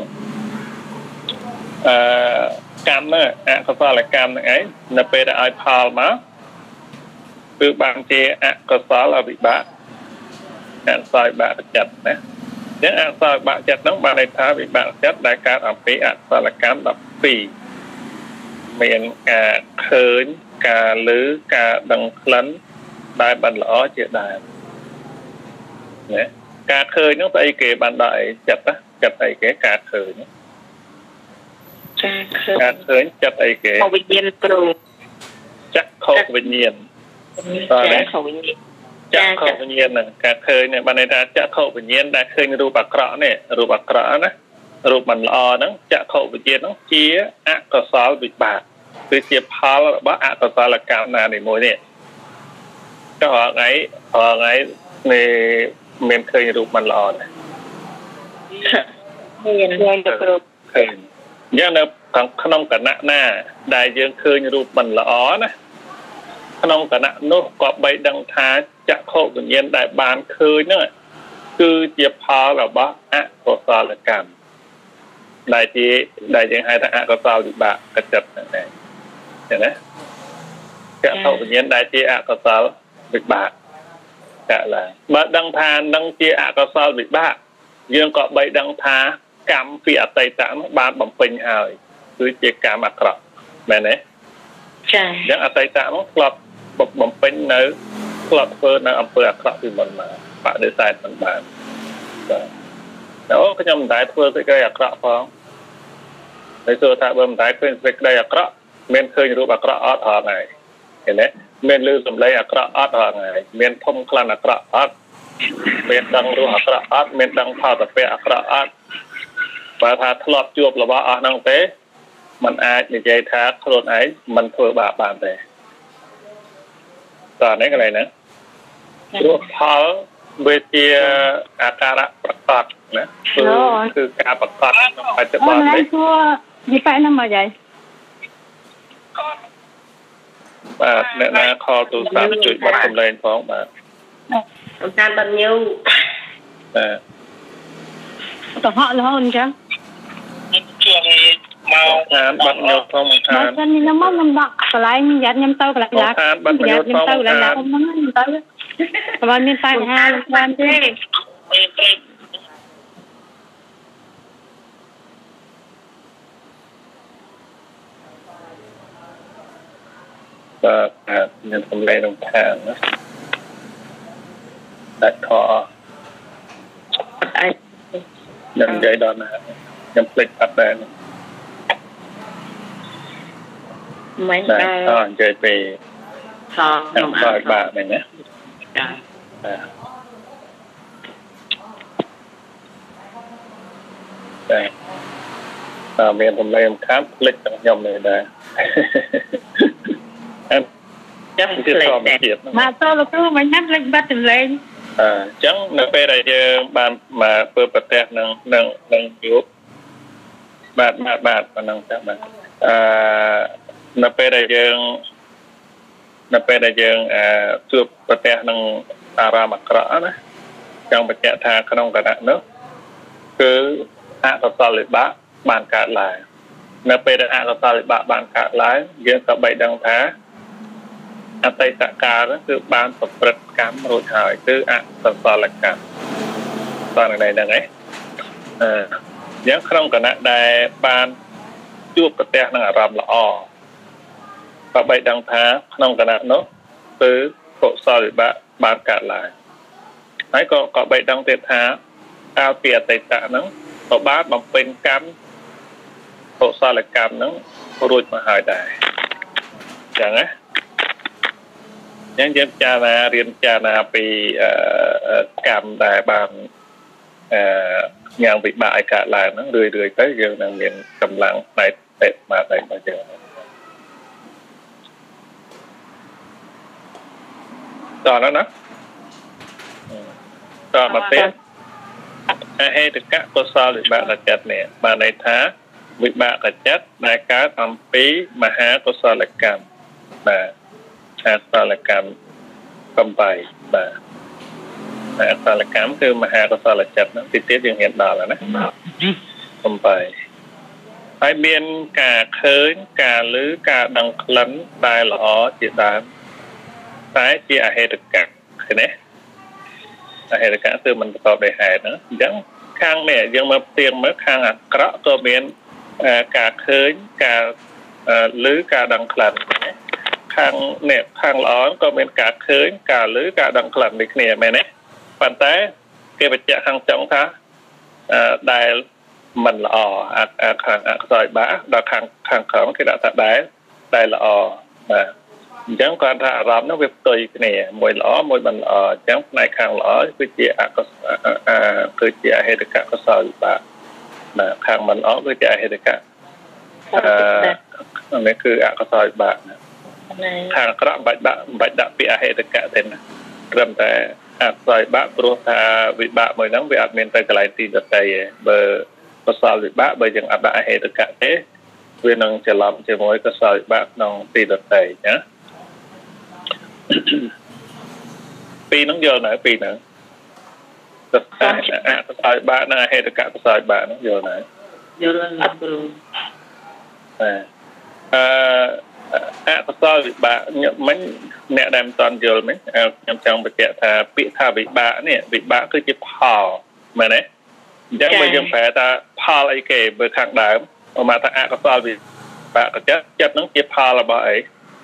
Speaker 1: កម្មហ្នឹងអកុសលកម្មហ្នឹងឯងនៅពេលដែលឲ្យផលមកគឺបានជាអកុសលអវិបាកអកុសលវិបាកចិត្តណាអញ្ចឹងអកុសលវិបាកចិត្តហ្នឹងបានន័យថាវិបាកចិត្តដែលកើតអំពីអកុសលកម្ម12មានការឃើញការឮការដឹងក្លិនដែលបានល្អជាដើមណាការឃើញនោះស្អីគេបានដល់អីចិត្តអីគេការឃើញចិត្តអីគេ
Speaker 4: វិញ្ញាណគ្រូ
Speaker 1: ចក្ខុវិញ្ញាណ
Speaker 4: ចក្ខុវិញ្ញាណ
Speaker 1: ហ្នឹងការឃើញនេះបានន័យថាចក្ខុវិញ្ញាណដែលឃើញរូបអាក្រក់នេះរូបអាក្រក់ណារូបមិនល្អហ្នឹងចក្ខុវិញ្ញាណហ្នឹងជាអកុសលវិបាកគឺជាផលរបស់អកុសលកម្មណានីមួយនេះក៏ថ្ងៃនេះមានឃើញរូបមិនល្អដែរ
Speaker 4: មានទៅគ្រប់
Speaker 1: ឃើញយ៉ាងនៅក្នុងគណៈណាដែលយើងឃើញរូបមិនល្អណាក្នុងគណៈនោះក៏បីដឹងថាចក្ខុវិញ្ញាណដែលបានឃើញហ្នឹងគឺជាផលរបស់អកុសលកម្មដែលយើងហៅថាអកុសលវិបាកចិត្តហ្នឹងដែរឃើញទេចក្ខុវិញ្ញាណដែលជាអកុសលវិបាកកើតឡើងបើដឹងថានឹងជាអកុសលវិបាកយើងក៏បីដឹងថាកម្មពីអតីតនោះបានបំពេញហើយគឺជាកម្មអាក្រក់មែនទេ
Speaker 4: ចា៎
Speaker 1: យ៉ាងអតីតនោះធ្លាប់បំពេញនៅធ្លាប់ធ្វើនៅអំពើអាក្រក់ពីមុនមកបដិសេធមិនបានបាទអូខ្ញុំមិនដែលធ្វើសេចក្តីអាក្រក់ផងហើយសួរថាបើមិនដែលឃើញសេចក្តីអាក្រក់មានឃើញរូបអាក្រក់អត់ហត់ហើយឃើញទេមានឮសំឡេងអាក្រក់អត់ហត់ហើយមានធំក្លិនអាក្រក់អត់មានដឹងរសអាក្រក់អត់មានដឹងផលតពៈអាក្រក់អត់បើថាធ្លាប់ជួបរបស់អស់ហ្នឹងទេมันអាចនិយាយថាខ្លួនឯងមិនធ្វើបាបបានទេតើនេះកន្លែងហ្នឹងព្រោះផលវាជាអាការៈប្រកបណាគឺការប្រកបក្នុងបច្ចុប្បន្ននេះ
Speaker 2: គួរនិយាយហ្នឹងមកយាយ
Speaker 1: បាទអ្នកណាខលទូរស័ព្ទជួយបတ်សម្លេងផងបាទ
Speaker 4: សំខាន់បាត់ញូ
Speaker 1: បាទ
Speaker 2: ទៅហក់រហូតអញ្ចឹង
Speaker 1: ជួយមកខានបាត់ញូផងមកខាន
Speaker 2: ខ្ញុំមកខ្ញុំដាក់កន្លែងយ៉ាត់ខ្ញុំទៅកន្លែងឡា
Speaker 1: ខានបាត់ញូផង
Speaker 2: ទៅកន្លែងឡាខ្ញុំទៅបើមានបញ្ហាបានទេ
Speaker 1: បាទមានសំឡេងរំខានណាដាច់ខ
Speaker 4: អត់
Speaker 1: ខ្ញុំនិយាយដល់ណាខ្ញុំភ្លេចអត់ដែរ
Speaker 4: មិនដែរ
Speaker 1: និយាយពី
Speaker 4: ខ្ញុំ
Speaker 1: អត់បាក់មែនណា
Speaker 4: ចា
Speaker 1: តែមានសំឡេងរំខានភ្លេចទាំងខ្ញុំនេះដែរ
Speaker 4: ចាំភ្លេច
Speaker 1: ទៀត
Speaker 2: មកតលោកគ្រូមិនណាភ្លេចបាត់សំឡេង
Speaker 1: អញ្ចឹងនៅពេលដែលយើងបានមកធ្វើប្រទេសនឹងជួបបាទប៉ុណ្ណឹងចា៎បាទនៅពេលដែលយើងជួបប្រទេសនឹងអារម្មណ៍អាក្រក់ណាចង់បញ្ជាក់ថាក្នុងគណៈនោះគឺអកុសលវិបាកបានកើតឡើងនៅពេលដែលអកុសលវិបាកបានកើតឡើងយើងក៏បីដឹងថាអតីតកាលគឺបានប្រព្រឹត្តកម្មរួចហើយគឺអកុសលកម្មតើនៅហ្នឹងឯងយ៉ាងក្នុងគណៈដែលបានជួបប្រទះនឹងអារម្មណ៍ល្អក៏បីដឹងថាក្នុងគណៈនោះគឺកុសលវិបាកបានកើតឡើងហើយក៏បីដឹងទៀតថាកាលពីអតីតហ្នឹងក៏បានបំពេញកម្មកុសលកម្មហ្នឹងរួចមកហើយដែរអញ្ចឹងណាយើងរៀនពិចារណាពីកម្មដែលបានយ៉ាងវិបាកឲ្យកើតឡើងហ្នឹងរឿយទៅយើងនឹងមានកម្លាំងផ្នែកទេស្មារតីរបស់យើងតោះណាតោះមកទៀតអហេតុកកុសលវិបាកចិត្តនេះបានន័យថាវិបាកចិត្តដែលកើតអំពីមហាកុសលកម្មបាទអកុសលកម្ម8បាទអកុសលកម្មគឺមហាកុសលចិត្តហ្នឹងទីទៀតយើងហ៊ានដល់ហើយណា8ហើយមានការឃើញការឮការដឹងក្លិនដែលល្អជាដើមតែជាអហេតុកៈឃើញទេអហេតុកៈគឺមិនប្រកបដោយហេតុហ្នឹងអញ្ចឹងខាងនេះយើងមកផ្ទៀងមើលខាងអាក្រក់ក៏មានការឃើញការឮការដឹងក្លិនខាងល្អក៏មានការឃើញការឮការដឹងក្លិនដូចគ្នាមែនទេប៉ុន្តែគេបញ្ជាក់ខាងចុងថាដែលមិនល្អខាងអក្សរបាដល់ខាងក្រោមគេដាក់ថាដែលល្អបាទអញ្ចឹងគាត់ថាអារម្មណ៍នោះវាផ្ទុយគ្នាមួយល្អមួយមិនល្អអញ្ចឹងផ្នែកខាងល្អគឺជាគឺជាអហេតុកៈកុសលវិបាកបាទខាងមិនល្អគឺជាអហេតុកៈនេះគឺអកុសលវិបាកខាងអាក្រក់បាច់ដាក់ពីអហេតុកៈទេណាត្រឹមតែអកុសលវិបាកព្រោះថាវិបាកមួយហ្នឹងវាអត់មានទៅកន្លែងទីដតីទេបើកុសលវិបាកបើយើងអត់ដាក់អហេតុកៈទេវានឹងច្រឡំជាមួយកុសលវិបាកក្នុងទីដតីណាពីហ្នឹងយល់នៅពីហ្នឹងកសោយបាក់នឹងហេតុកៈកសោយបាក់នោះយល់ណា
Speaker 5: យល់ហើយគ្រូ
Speaker 1: អកុសលវិបាកមិញអ្នកដែលមិនតាន់យល់មិញខ្ញុំចង់បញ្ជាក់ថាពាក្យថាវិបាកនេះវិបាកគឺជាផលមែនទេអញ្ចឹងបើយើងប្រែថាផលអីគេបើខាងដើមមកថាអកុសលវិបាកចិត្តនឹងជាផលរបស់អី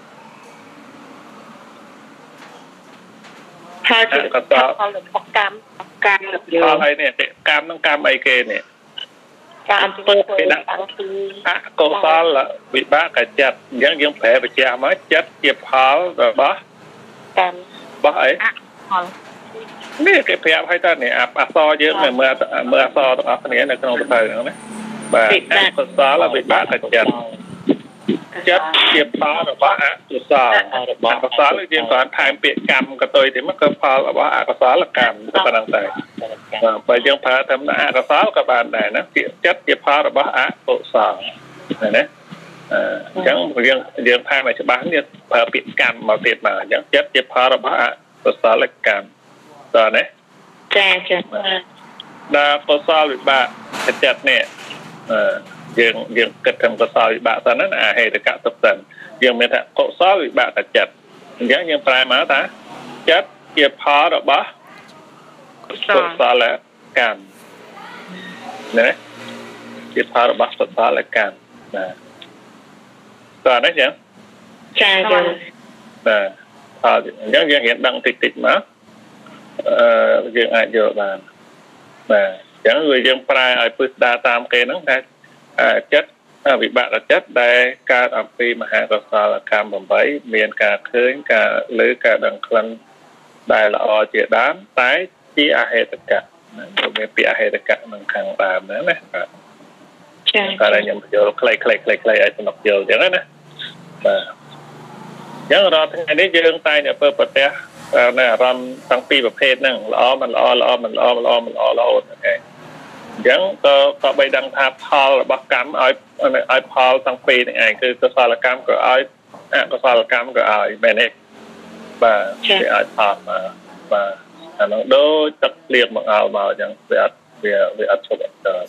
Speaker 2: ផលជាផលរបស់កម្ម
Speaker 1: ផលអីនេះកម្មនឹងកម្មអីគេនេះ
Speaker 2: ការអំពើធ្វើ
Speaker 1: អកុសលវិបាកចិត្តអញ្ចឹងយើងប្រែបញ្ជាក់មកចិត្តជាផលរបស់
Speaker 2: កម្ម
Speaker 1: របស់អី
Speaker 2: ផល
Speaker 1: នេះគេប្រាប់ឲ្យតើនេះអសរយើងមើលអសរទាំងអស់គ្នានៅក្នុងសភៅហ្នឹងណាបាទអកុសលវិបាកចិត្តចិត្តជាផលរបស់អកុសលរបស់អកុសលយើងគ្រាន់ថែមពាក្យកម្មកតុយទេមកគឺផលរបស់អកុសលកម្មតែប៉ុណ្្នឹងតែបើយើងប្រើថាអកុសលក៏បានដែរណាពាក្យចិត្តជាផលរបស់អកុសលណាអញ្ចឹងយើងថែមឲ្យច្បាស់នេះប្រើពាក្យកម្មមកទៀតមកអញ្ចឹងចិត្តជាផលរបស់អកុសលកម្មតើណា
Speaker 2: ចា
Speaker 1: ដល់កុសលវិបាកចិត្តនេះយើងគិតថាកុសលវិបាកទៅហ្នឹងហេតុកៈទុកសិនយើងមានថាកុសលវិបាកចិត្តអញ្ចឹងយើងប្រែមកថាចិត្តជាផលរបស់កុសលកម្មណាជាផលរបស់កុសលកម្មណាតើណាចឹង
Speaker 2: ចា
Speaker 1: បាទផលអញ្ចឹងយើងរៀនដឹងតិចមកយើងអាចយល់បានបាទអញ្ចឹងយើងប្រែឲ្យពិស្ដារតាមគេហ្នឹងថាចិត្តវិបាកចិត្តដែលកើតអំពីមហាកុសលកម្ម8មានការឃើញការលើការដឹងក្លិនដែលល្អជាដើមតែជាអហេតុកៈមានពាក្យអហេតុកៈក្នុងខាងដើមហ្នឹងណាបាទ
Speaker 2: ចា
Speaker 1: តែខ្ញុំយល់ខ្លីៗឲ្យសំណុកយល់អញ្ចឹងណាបាទអញ្ចឹងរាល់ថ្ងៃនេះយើងតែងតែធ្វើប្រទេសនៅអារម្មណ៍តាំងពីប្រភេទហ្នឹងល្អមិនល្អរហូតហ្នឹងអញ្ចឹងក៏បីដឹងថាផលរបស់កម្មឲ្យផលទាំងពីរនេះឯងគឺកុសលកម្មក៏ឲ្យអកុសលកម្មក៏ឲ្យមែនទេបាទគេឲ្យផលបាទអានោះដូចទឹកភ្លៀងមកឲ្យមកអញ្ចឹងវាអត់ឈប់អត់ដល់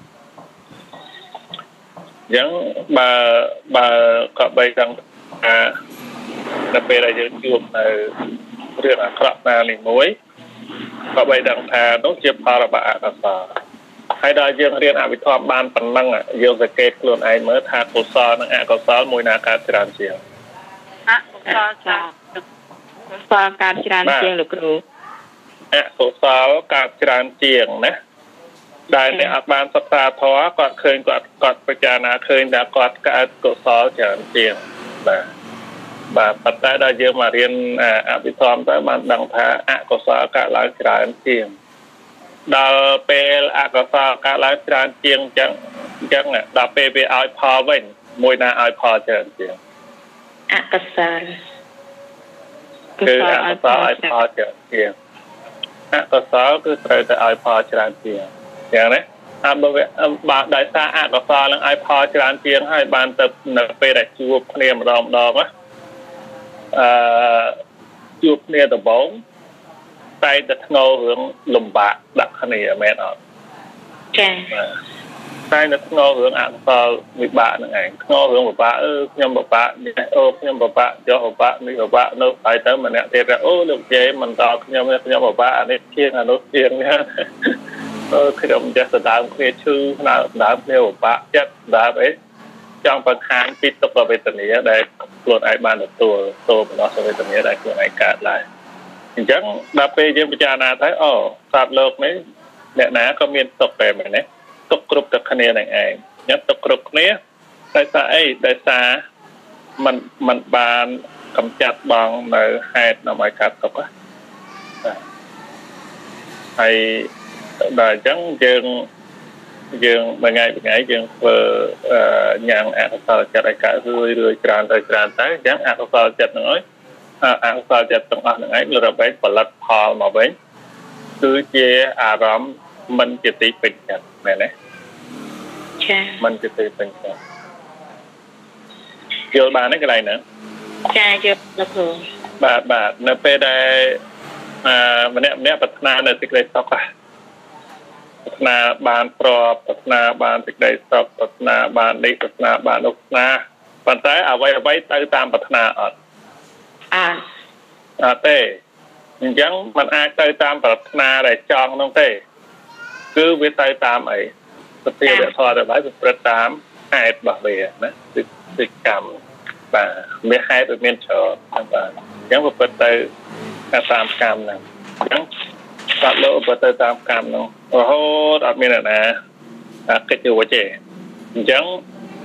Speaker 1: អញ្ចឹងបើក៏បីដឹងថានៅពេលដែលយើងជួបនៅរឿងអាក្រក់ណាមួយក៏បីដឹងថានោះជាផលរបស់អកុសលហើយដល់យើងរៀនអវិធម្មបានប៉ុណ្ណឹងយើងសង្កេតខ្លួនឯងមើលថាកុសលនិងអកុសលមួយណាកើតច្រើនជាង
Speaker 5: អកុសលចាកុសលកើតច្រើនជាងលោកគ្រូ
Speaker 1: អកុសលកើតច្រើនជាងណាដែលអ្នកអត់បានសិក្សាធម៌គាត់ឃើញគាត់ពិចារណាឃើញថាគាត់កើតកុសលច្រើនជាងបាទប៉ុន្តែដល់យើងមករៀនអវិធម្មទៅបានដឹងថាអកុសលកើតឡើងច្រើនជាងដល់ពេលអកុសលកើតឡើងច្រើនជាងអញ្ចឹងដល់ពេលវាឲ្យផលវិញមួយណាឲ្យផលច្រើនជាង
Speaker 2: អកុសល
Speaker 1: គឺអកុសលឲ្យផលច្រើនជាងអកុសលគឺត្រូវតែឲ្យផលច្រើនជាងអញ្ចឹងណាបើដោយសារអកុសលនឹងឲ្យផលច្រើនជាងហើយបានទៅនៅពេលដែលជួបគ្នាម្ដងណាជួបគ្នាដំបូងតែធ្ងោរឿងលំបាកដាក់គ្នាមែនអត់
Speaker 2: ចា
Speaker 1: តែធ្ងោរឿងអកុសលវិបាកហ្នឹងឯងធ្ងោរឿងពិបាកខ្ញុំពិបាកនេះខ្ញុំពិបាកចុះពិបាកនេះពិបាកនោះហើយទៅម្នាក់ទៀតលោកជេមិនដល់ខ្ញុំពិបាកអានេះជាងអានោះជាងខ្ញុំចេះដដើមគ្នាឈឺដដើមគ្នាពិបាកចិត្តដដើមអីចង់បង្ហាញពីទុក្ខវេទនាដែលខ្លួនឯងបានទទួលបណ្ដោះវេទនាដែលខ្លួនឯងកើតឡើងអញ្ចឹងដល់ពេលយើងពិចារណាទៅសត្វលោកនេះអ្នកណាក៏មានទុក្ខដែរមែនទេទុក្ខគ្រប់តែគ្នានឹងឯងញ៉ាំទុក្ខគ្រប់គ្នាដោយសារអីដោយសារมันបានកំចាត់បងនៅហេតុដើម្បីកាត់ទុក្ខហើយដល់អញ្ចឹងយើងមួយថ្ងៃយើងធ្វើញ៉ាំអកុសលចិត្តឲ្យកើតរឿយច្រើនទៅអញ្ចឹងអកុសលចិត្តហ្នឹងហើយអកុសលចិត្តទាំងអស់ហ្នឹងឯងរបេងផលិតផលមកវិញគឺជាអារម្មណ៍មិនជាទីពេញចិត្តមែនទេ
Speaker 2: ចា
Speaker 1: មិនជាទីពេញចិត្តយល់បានទេកន្លែងហ្នឹង
Speaker 2: ចាយល់លោកគ្រូ
Speaker 1: បាទនៅពេលដែលម្នាក់ប្រាថ្នានៅសេចក្តីសុខប្រាថ្នាបានប្រប្រាថ្នាបានសេចក្តីសុខប្រាថ្នាបាននេះប្រាថ្នាបាននោះណាប៉ុន្តែអ្វីទៅតាមប្រាថ្នាអត់អត់ទេអញ្ចឹងมันអាចទៅតាមប្រាថ្នាដែលចង់នោះទេគឺវាទៅតាមអីសភាវៈធម៌ទៅហើយប្រព្រឹត្តតាមហេតុរបស់វាណាគឺកម្មបាទមានហេតុវាមានច្រើនបាទអញ្ចឹងប្រព្រឹត្តទៅតាមកម្មហ្នឹងអញ្ចឹងសត្វលោកប្រព្រឹត្តទៅតាមកម្មនោះរហូតអត់មានអ្នកណាកិច្ចរួចទេអញ្ចឹង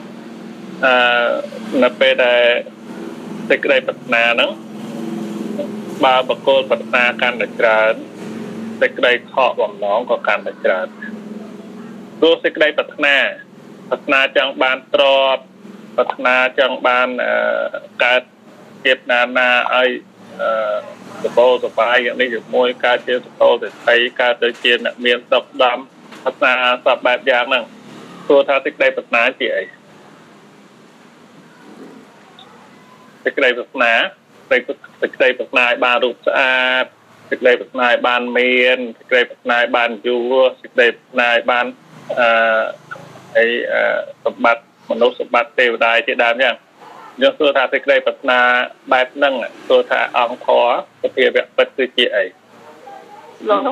Speaker 1: នៅពេលដែលសេចក្តីប្រាថ្នាហ្នឹងបើបកគោលប្រាថ្នាកាន់តែច្រើនសេចក្តីខកបំណងក៏កាន់តែច្រើនព្រោះសេចក្តីប្រាថ្នាចង់បានទ្រព្យប្រាថ្នាចង់បានកើតជាតិណាឲ្យសបោសបាយយ៉ាងនេះជាមួយកើតជាសកលទេថៃកើតទៅជាអ្នកមានដប់ដំប្រាថ្នាសពបែបយ៉ាងហ្នឹងព្រោះថាសេចក្តីប្រាថ្នាជាអីសេចក្តីប្រាថ្នាសេចក្តីប្រាថ្នាឲ្យបានរូបស្អាតសេចក្តីប្រាថ្នាឲ្យបានមានសេចក្តីប្រាថ្នាឲ្យបានយូរសេចក្តីប្រាថ្នាឲ្យបានសម្បត្តិមនុស្សសម្បត្តិទេវតាជាដើមយ៉ាងយើងសួរថាសេចក្តីប្រាថ្នាបែបហ្នឹងសួរថាអង្គធម៌សភាវៈពិតគឺជាអី
Speaker 5: លោក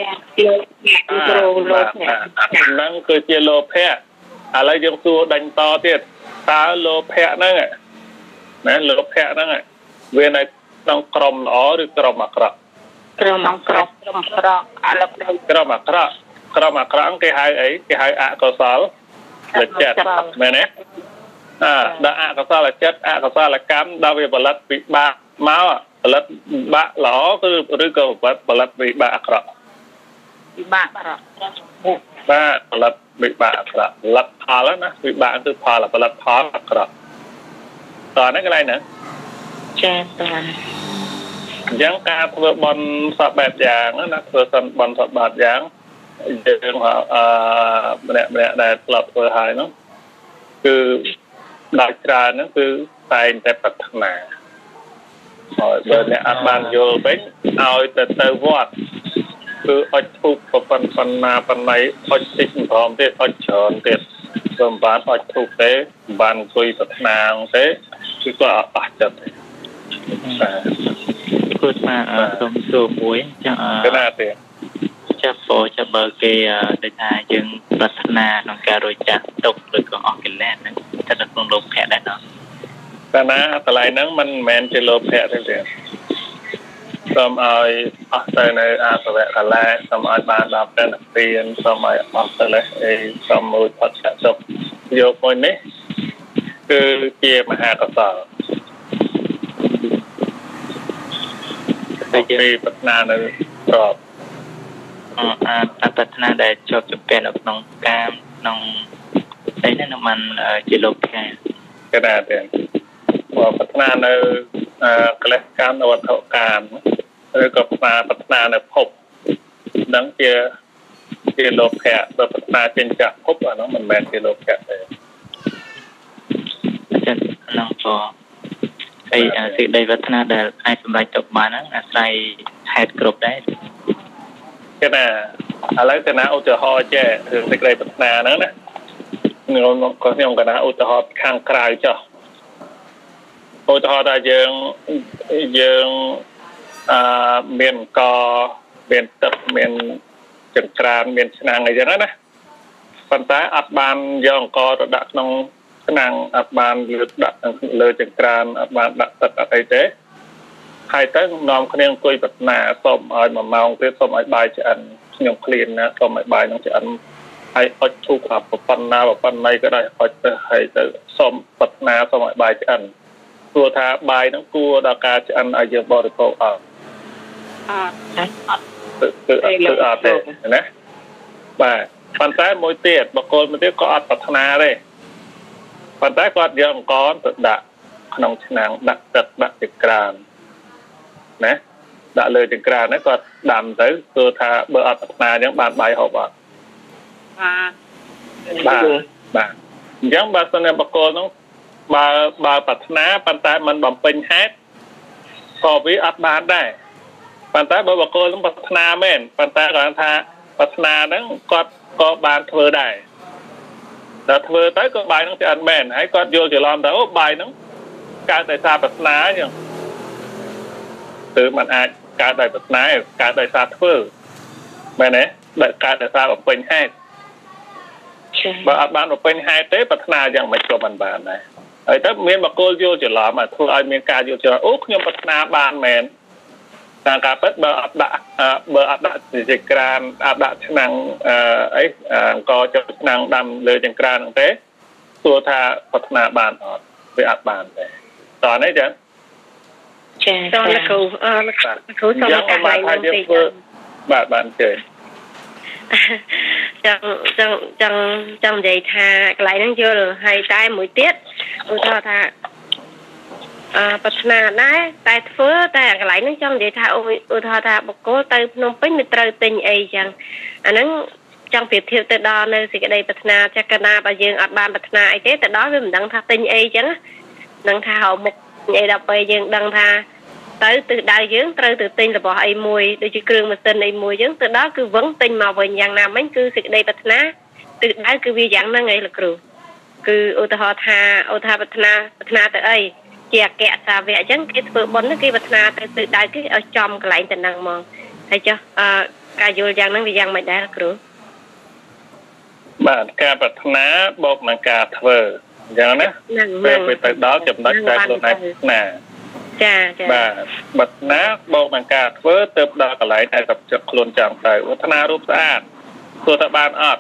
Speaker 1: ហ្នឹងគឺជាលោភៈឥឡូវយើងសួរដេញតទៀតតើលោភៈហ្នឹងណាលោភៈហ្នឹងវានៅក្នុងក្រុមល្អឬក្រុមអាក្រក់
Speaker 5: ក្រុមអាក្រក់អាឡឹក
Speaker 1: ក្រុមអាក្រក់គេហៅអីគេហៅអកុសលចិត្តមែនទេដល់អកុសលចិត្តអកុសលកម្មដល់វាផលិតវិបាកមកផលិតវិបាកល្អឬក៏ផលិតវិបាកអាក្រក់
Speaker 5: វិបាកអាក្រក់
Speaker 1: បាទផលិតវិបាកអាក្រក់ផលិតផលណាវិបាកគឺផលផលិតផលអាក្រក់តើហ្នឹងកន្លែងហ្នឹង
Speaker 5: ចាតើ
Speaker 1: អញ្ចឹងការធ្វើបន់សពបែបយ៉ាងណាធ្វើសិនបន់សពបែបយ៉ាងយើងម្នាក់ដែលធ្លាប់ធ្វើហើយនោះគឺដល់ច្រើនហ្នឹងគឺតែងតែប្រាថ្នាហើយបើអ្នកអត់បានយល់វិញឲ្យទៅវត្តគឺអុជធូបប៉ុណ្ណាអុជតិចព្រមទៀតអុជច្រើនទៀតព្រមបានអុជធូបទេបានអង្គុយប្រាថ្នាទេគឺក៏អស់ចិត្តទេ
Speaker 3: គឺថាសូមសួរមួយចា
Speaker 1: កណាទេ
Speaker 3: ចាប់បើគេដូចថាយើងប្រាថ្នាក្នុងការរួចចាស់ទុកឬក៏អស់កិលេសហ្នឹងស្ថិតនៅក្នុងលោភៈដែរណា
Speaker 1: តែណាកន្លែងហ្នឹងមិនមែនជាលោភៈទេសូមឲ្យអស់ទៅនៅអសវៈកលេសសូមឲ្យបានដល់ព្រះនិព្វានសូមឲ្យអស់ទៅលេសសូមមួយផុតចាក់ទុកយកមួយនេះគឺជាមហាកុសលពីប្រាថ្នានៅក្រប
Speaker 3: ប្រាថ្នាដែលជាប់ជំពាក់នៅក្នុងកាមក្នុងអីហ្នឹងมันជាលោភៈ
Speaker 1: កណាទេប្រាថ្នានៅកិលេសកម្មនៅវត្ថុកាមឬក៏ប្រាថ្នានៅភពហ្នឹងជាលោភៈបើប្រាថ្នាចេញចាក់ភពអាហ្នឹងមិនមែនជាលោភៈទេ
Speaker 3: អញ្ចឹងហ្នឹងក៏ហើយសេចក្តីប្រាថ្នាដែលអាចសម្រេចទៅបានហ្នឹងអាស្រ័យហេតុគ្រប់ដែរ
Speaker 1: កណាឥឡូវកណាឧទាហរណ៍ចេះរឿងសេចក្តីប្រាថ្នាហ្នឹងណាខ្ញុំកណាឧទាហរណ៍ខាងក្រៅចុះឧទាហរណ៍ថាយើងមានកមានទឹកមានចង្ក្រានមានឆ្នាំងអីចឹងណាប៉ុន្តែអត់បានយកអង្គទៅដាក់ក្នុងឆ្នាំងអត់បានដាក់លើចង្ក្រានអត់បានដាក់ទឹកអត់អីទេហើយទៅនាំគ្នាអង្គុយប្រាថ្នាសូមឲ្យ1ម៉ោងទៀតសូមឲ្យបាយឆ្អិនខ្ញុំឃ្លានណាសូមឲ្យបាយនឹងឆ្អិនហើយអុជធូបប៉ុណ្ណាក៏ដោយអុជទៅហើយទៅសូមប្រាថ្នាសូមឲ្យបាយឆ្អិនព្រោះថាបាយនឹងគួរដល់ការឆ្អិនឲ្យយើងបរិភោគអត់គឺអត់ទេណាបាទប៉ុន្តែមួយទៀតបកគោលមួយទៀតក៏អត់ប្រាថ្នាដែរប៉ុន្តែគាត់យកអង្គទៅដាក់ក្នុងឆ្នាំងដាក់ទឹកដាក់ចង្ក្រានណាដាក់លើចង្ក្រានហ្នឹងគាត់ដាំទៅគឺថាបើអត់ប្រាថ្នាអញ្ចឹងបានបាយហូបអត់បាទអញ្ចឹងបើសិនជាបកគោហ្នឹងបើប្រាថ្នាប៉ុន្តែมันបំពេញហេតុក៏វាអត់បានដែរប៉ុន្តែបើបកគោនឹងប្រាថ្នាមែនប៉ុន្តែគាត់ថាប្រាថ្នាហ្នឹងគាត់ có bàn thơ đài đã thơ tới có bài nó thì ăn bền hãy có vô chỉ làm đó bài nó cả tại sao bật ná chứ từ mặt ai cả tại bật ná cả tại sao thơ mày này đại cả tại sao ở bên hai và bạn ở bên hai tế bật ná chẳng mấy cho bạn này ở tất miền mà cô vô chỉ làm mà thôi ai miền ca vô chỉ úc nhưng bật ná bạn mềnทางการเปิดเบอร์อัปดาจิกรานอัปดานังก็จะนังดำเลยจังกรานเต้ตัวทาพัฒนาบานออกไปอัดบานเลยตอนนี้จ้ะ
Speaker 2: ตอนละครูสอนการไหลนั่งตี
Speaker 1: บานเจอ
Speaker 2: จังใจทาไหลนั่งเยอะให้ตายmũi tiếtตัวทาปัฒนาได้แต่เฟื่อแต่ไหลนั่งจังใจทาอุทธาบกโก้เติมนมเป็นมิตรติงไอจังอันนั้นจังเปรียบเทียบแต่ดอนในสิ่งใดปัฒนาจักรนาไปยังอัดบานปัฒนาไอเต้แต่ดอนเป็นดังทาติงไอจังดังทาหมกไอดับไปยังดังทาtới từ đại dưỡng tới từ tinh là bỏ ai mùi để chỉ kêu mà tinh ai mùi dưỡng từ đó cứ vấn tinh mà về nhà nào mấy cứ sự đây bạch ná từ đó cứ vi dạng nó ngay là cứ ô tha bạch na tới ai chè kẹt xà vẽ chẳng cái vừa bón nó cái bạch na từ đại cái ở trong cái lại tình năng mòn thấy chưa cả vô dạng nó vi dạng mày đã là cừu
Speaker 1: bạn cả bạch na bột là cả thờ dạng đó về từ đó chụp đất cái luôn này nè bà bật ná bộ bằng cả với tập đa cả lại tại tập trực luôn chẳng phảiวัฒนารูปสะอาดตัวตะบานอด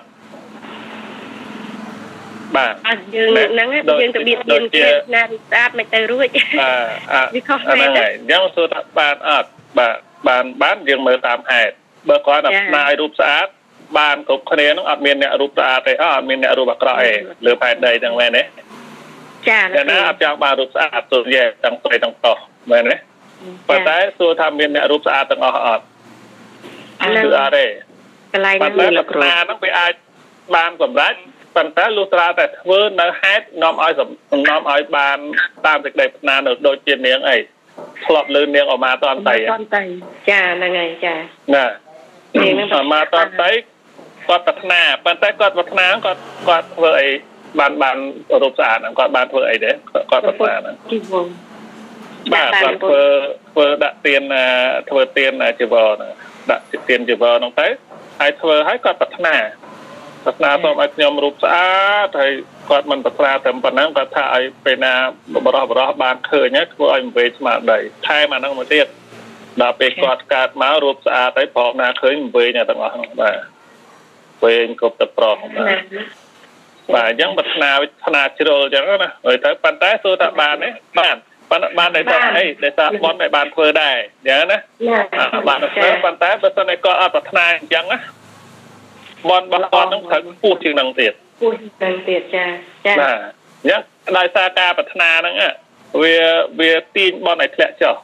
Speaker 1: bà
Speaker 2: dương nắng dương tự biệt dương kia naรูปสะอาดไม่เตยรู้
Speaker 1: nàyยังตัวตะบานอดบ้านยังเมื่อตามเหตุเบอร์ก้อนนายรูปสะอาดบ้านกบคะแนนต้องอัดเมียนเนี่ยรูปสะอาดแต่อัดเมียนเนี่ยรูปบักร้อยหรือภายในจังแม่เนี่ยแต่นะอับจากบานรูปสะอาดส่วนใหญ่ตั้งไปตั้งต่อเหมือนไหมปัจจัยตัวทำเป็นเนี่ยรูปสะอาดตั้งออดคืออะไรปัจจัยลักษณะต้องไปอาบานสมรักปัจจัยลูกตาแต่เวอร์นั้นให้น้อมอ้อยบานตามจากใดพัฒนาโดยเจียนเนียงไอ้ครอบลืนเนียงออกมาตอนไต่
Speaker 2: จ้านั่งไงจ้า
Speaker 1: น่ะมาตอนไต่ก็พัฒนาปัจจัยก็พัฒนาก็เวอร์ไอ้บานรูปสะอาดก็บานเวอร์ไอ้เด้ก็พัฒนาbà còn phơ đã tiền phơ tiền chữ vò đã tiền chữ vò nông tới ai phơ hãy còn bật na xong ai nhom rụp xã thầy còn mình bật ra tầm phần năng có thải về na bỏ bàn khởi nhé của anh về mà đẩy thay mà năng một tiết đã về quạt cạt máu rụp xã tới phò na khởi về nhà tầng ở bà về cục tập trò bà vẫn bật na chữ đồ chẳng đó nè rồi tới bàn tay tôi tạ bàn đấy bạn này sao ấy để sao món này bạn phơi đài nhớ nè bạn phơi bàn tay bên sau này có ở bậc này chẳng á món nó phảiพูดถึงนังเตียดจ้าnhá đại sa ca bậc này nữa á về tin món này lẹ cho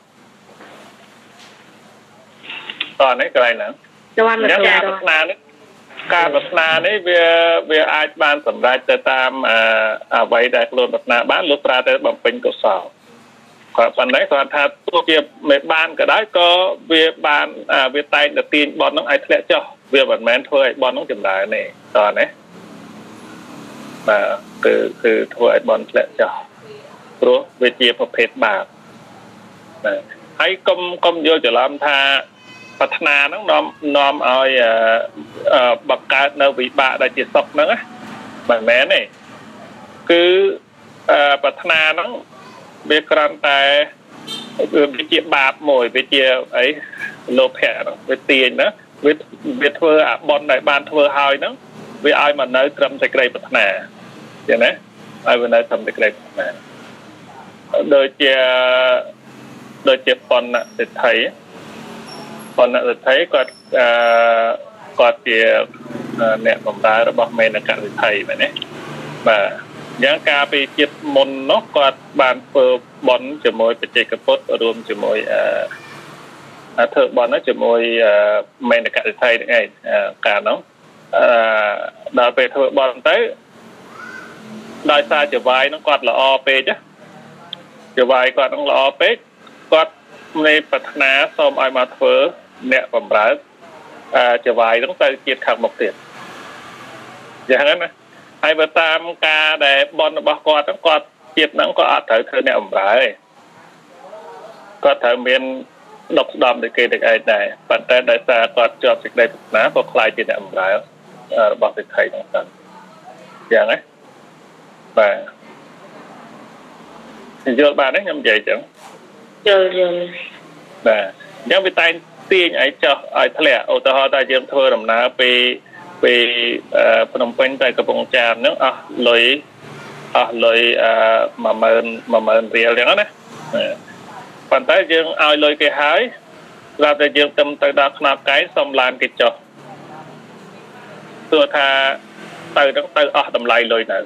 Speaker 1: còn đấy cái này nữa nhá bậc này nữa ca bậc này đấy về ai banสำหรับจะตามไว้ได้luôn bậc này bán lúc raได้บำเพ็ญกุศลปันไหนก่อนถ้าตัวเกี่ยวไม่บานก็ได้ก็เวียบานเวียไตแต่ตีนบอลน้องไอเทเลเจ้าเวียบัดแมนถ้วยบอลน้องจำได้เนี่ยตอนนี้คือถ้วยบอลเทเลเจ้ารู้เวทีประเภทบาทให้กลมโยจะล้ำท่าพัฒนาน้องน้อมเอาบักการเนวิบะได้จิตศกนั่งอะบัดแมนเนี่ยคือพัฒนาน้องเบกรันแต่เบียบาปหมวยเบียไอ้โลแผ่เบียตีนนะเบียเธอบอลในบ้านเธอหายนะเบียไอ้มันเนื้อกรำใจไกลพัฒนาเห็นไหมไอ้มันเนื้อทำใจไกลพัฒนาโดยเจ้าปอนน่ะจะไทยก็เจ้าเนี่ยผมได้ระบบเมนการไทยแบบนี้มายังการไปเจ็บมนนกกอดบานเปิดบอลจะมวยไปเจกระพดรวมจะมวยเธอบอลนั้นจะมวยเมนการไทยไงการน้องดาวไปเธอบอลtớiดาวซาจะวายน้องกอดละอเปจ้ะจะวายกอดน้องละอเปกอดในพัฒนาซ้อมไอมาเธอเนี่ยผมรักจะวายต้องไปเกียรติขับหมกเตียนอย่างนั้นนะให้ไปตามการแต่บอลบอกกอดต้องกอดเจ็บนั้นก็อาจเธอเนี่ยอมร้ายก็เธอเมียนดอกดำเด็กเด็กไอ้ไหนปัจจัยใดซากอดจอบสิ่งใดนะก็คลายจิตเนี่ยอมร้ายบอกสิ่งไทยต่างๆอย่างไงvà giờ bà đấy nhầm vậy chẳng
Speaker 4: rồi
Speaker 1: nè nhưng vì tay tiên ấy cho ai thế lẽ ô tô ta dương thưa làm nào về phần quanh tại cái vùng tràm nữa lời mà mờn rìa liền đó nè phần tay dương ai lời cái hái ra tại dương tâm tới đó nào cái xong làm cái cho tôi tha từ đó từ tầm lại lời nữa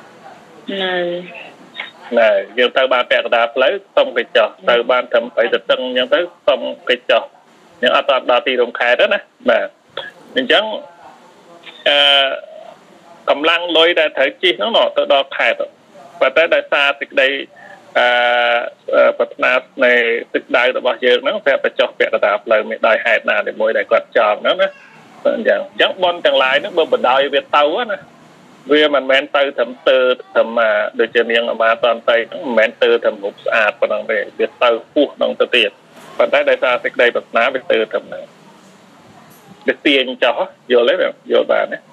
Speaker 1: nè giờ tao ban bẹt đạp lấy xong cái chợ tao ban thầm phải tự tân nhưng tới xong cái chợ những ở toàn đào tì đồng khai đó nè mình chẳng cầm lăng lôi ra thấy chi nó nọ tự đo khai rồi và tới đại xa từ đây vật nát này từ đây bao giờ nó phải cho bẹt đạp lấy mình đòi hạt nào để mỗi đại quạt tròn nó nè chẳng bon chẳng lại nó bờ đòi việt tàu á nè vì mình men từ thầm mà được chơi miếng mà toàn tay men từ thầm hụt sạt và đồng để việt từ phu đồng từ tiền và tại đây xa cách đây bật ná việt từ thầm này được tiền cho vô lấy được vô bàn đấy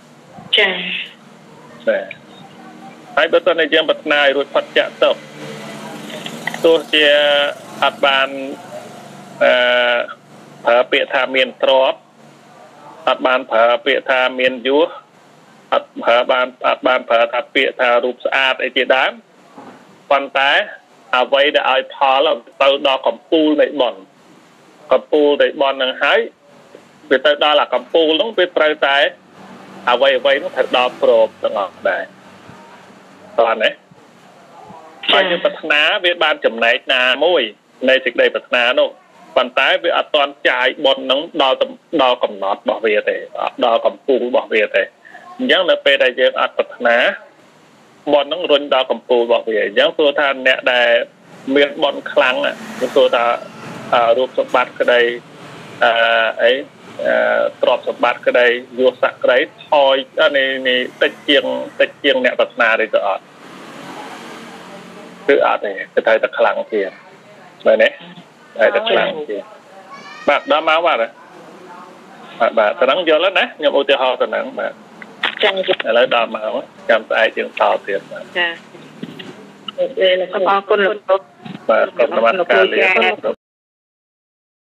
Speaker 1: nè hai bữa tuần này chơi bật này rồi phát chạm tập tôi chơi áp bàn phở bịa tha miền trọp áp bàn phở bịa tha miền dúa ban phở tháp bịa thà rụp sạch ấy chỉ đám quan tái vậy đã ai thọ là tao đo cầm pool để bọn năng hái vì tao đo là cầm pool nó biết trai tái vậy nó thật đo pro tao ngọt đây toàn đấy bao nhiêu bật ná biết ban chấm này nà môi này dịch đây bật ná đâu quan tái với toàn trai bọn nó đo cầm nọt bảo vệ thế đo cầm pool bảo vệ thếยังในเป็นได้ยังอัดปัฒนาบอลต้องรุนดาวกับปูบอกอย่างยังตัวท่านเนี่ยได้เมียนบอลครั้งอ่ะตัวท่ารูปสมบัติก็ได้ตรอบสมบัติก็ได้โยสักก็ได้ทอยในตะเกียงเนี่ยปัฒนาได้จะอัดคืออัดเนี่ยจะไทยตะครั้งเทียนไปเนี่ยไทยตะครั้งเทียนแบบดามาว่าเลยแบบตอนนั้นเยอะแล้วนะยังอุตหะตอนนั้นแบบแล้วดามาว่าจำใจจึงต่อเสียมา
Speaker 5: เลยแล้วก็คนแบบ
Speaker 1: มากับนมัสการเลย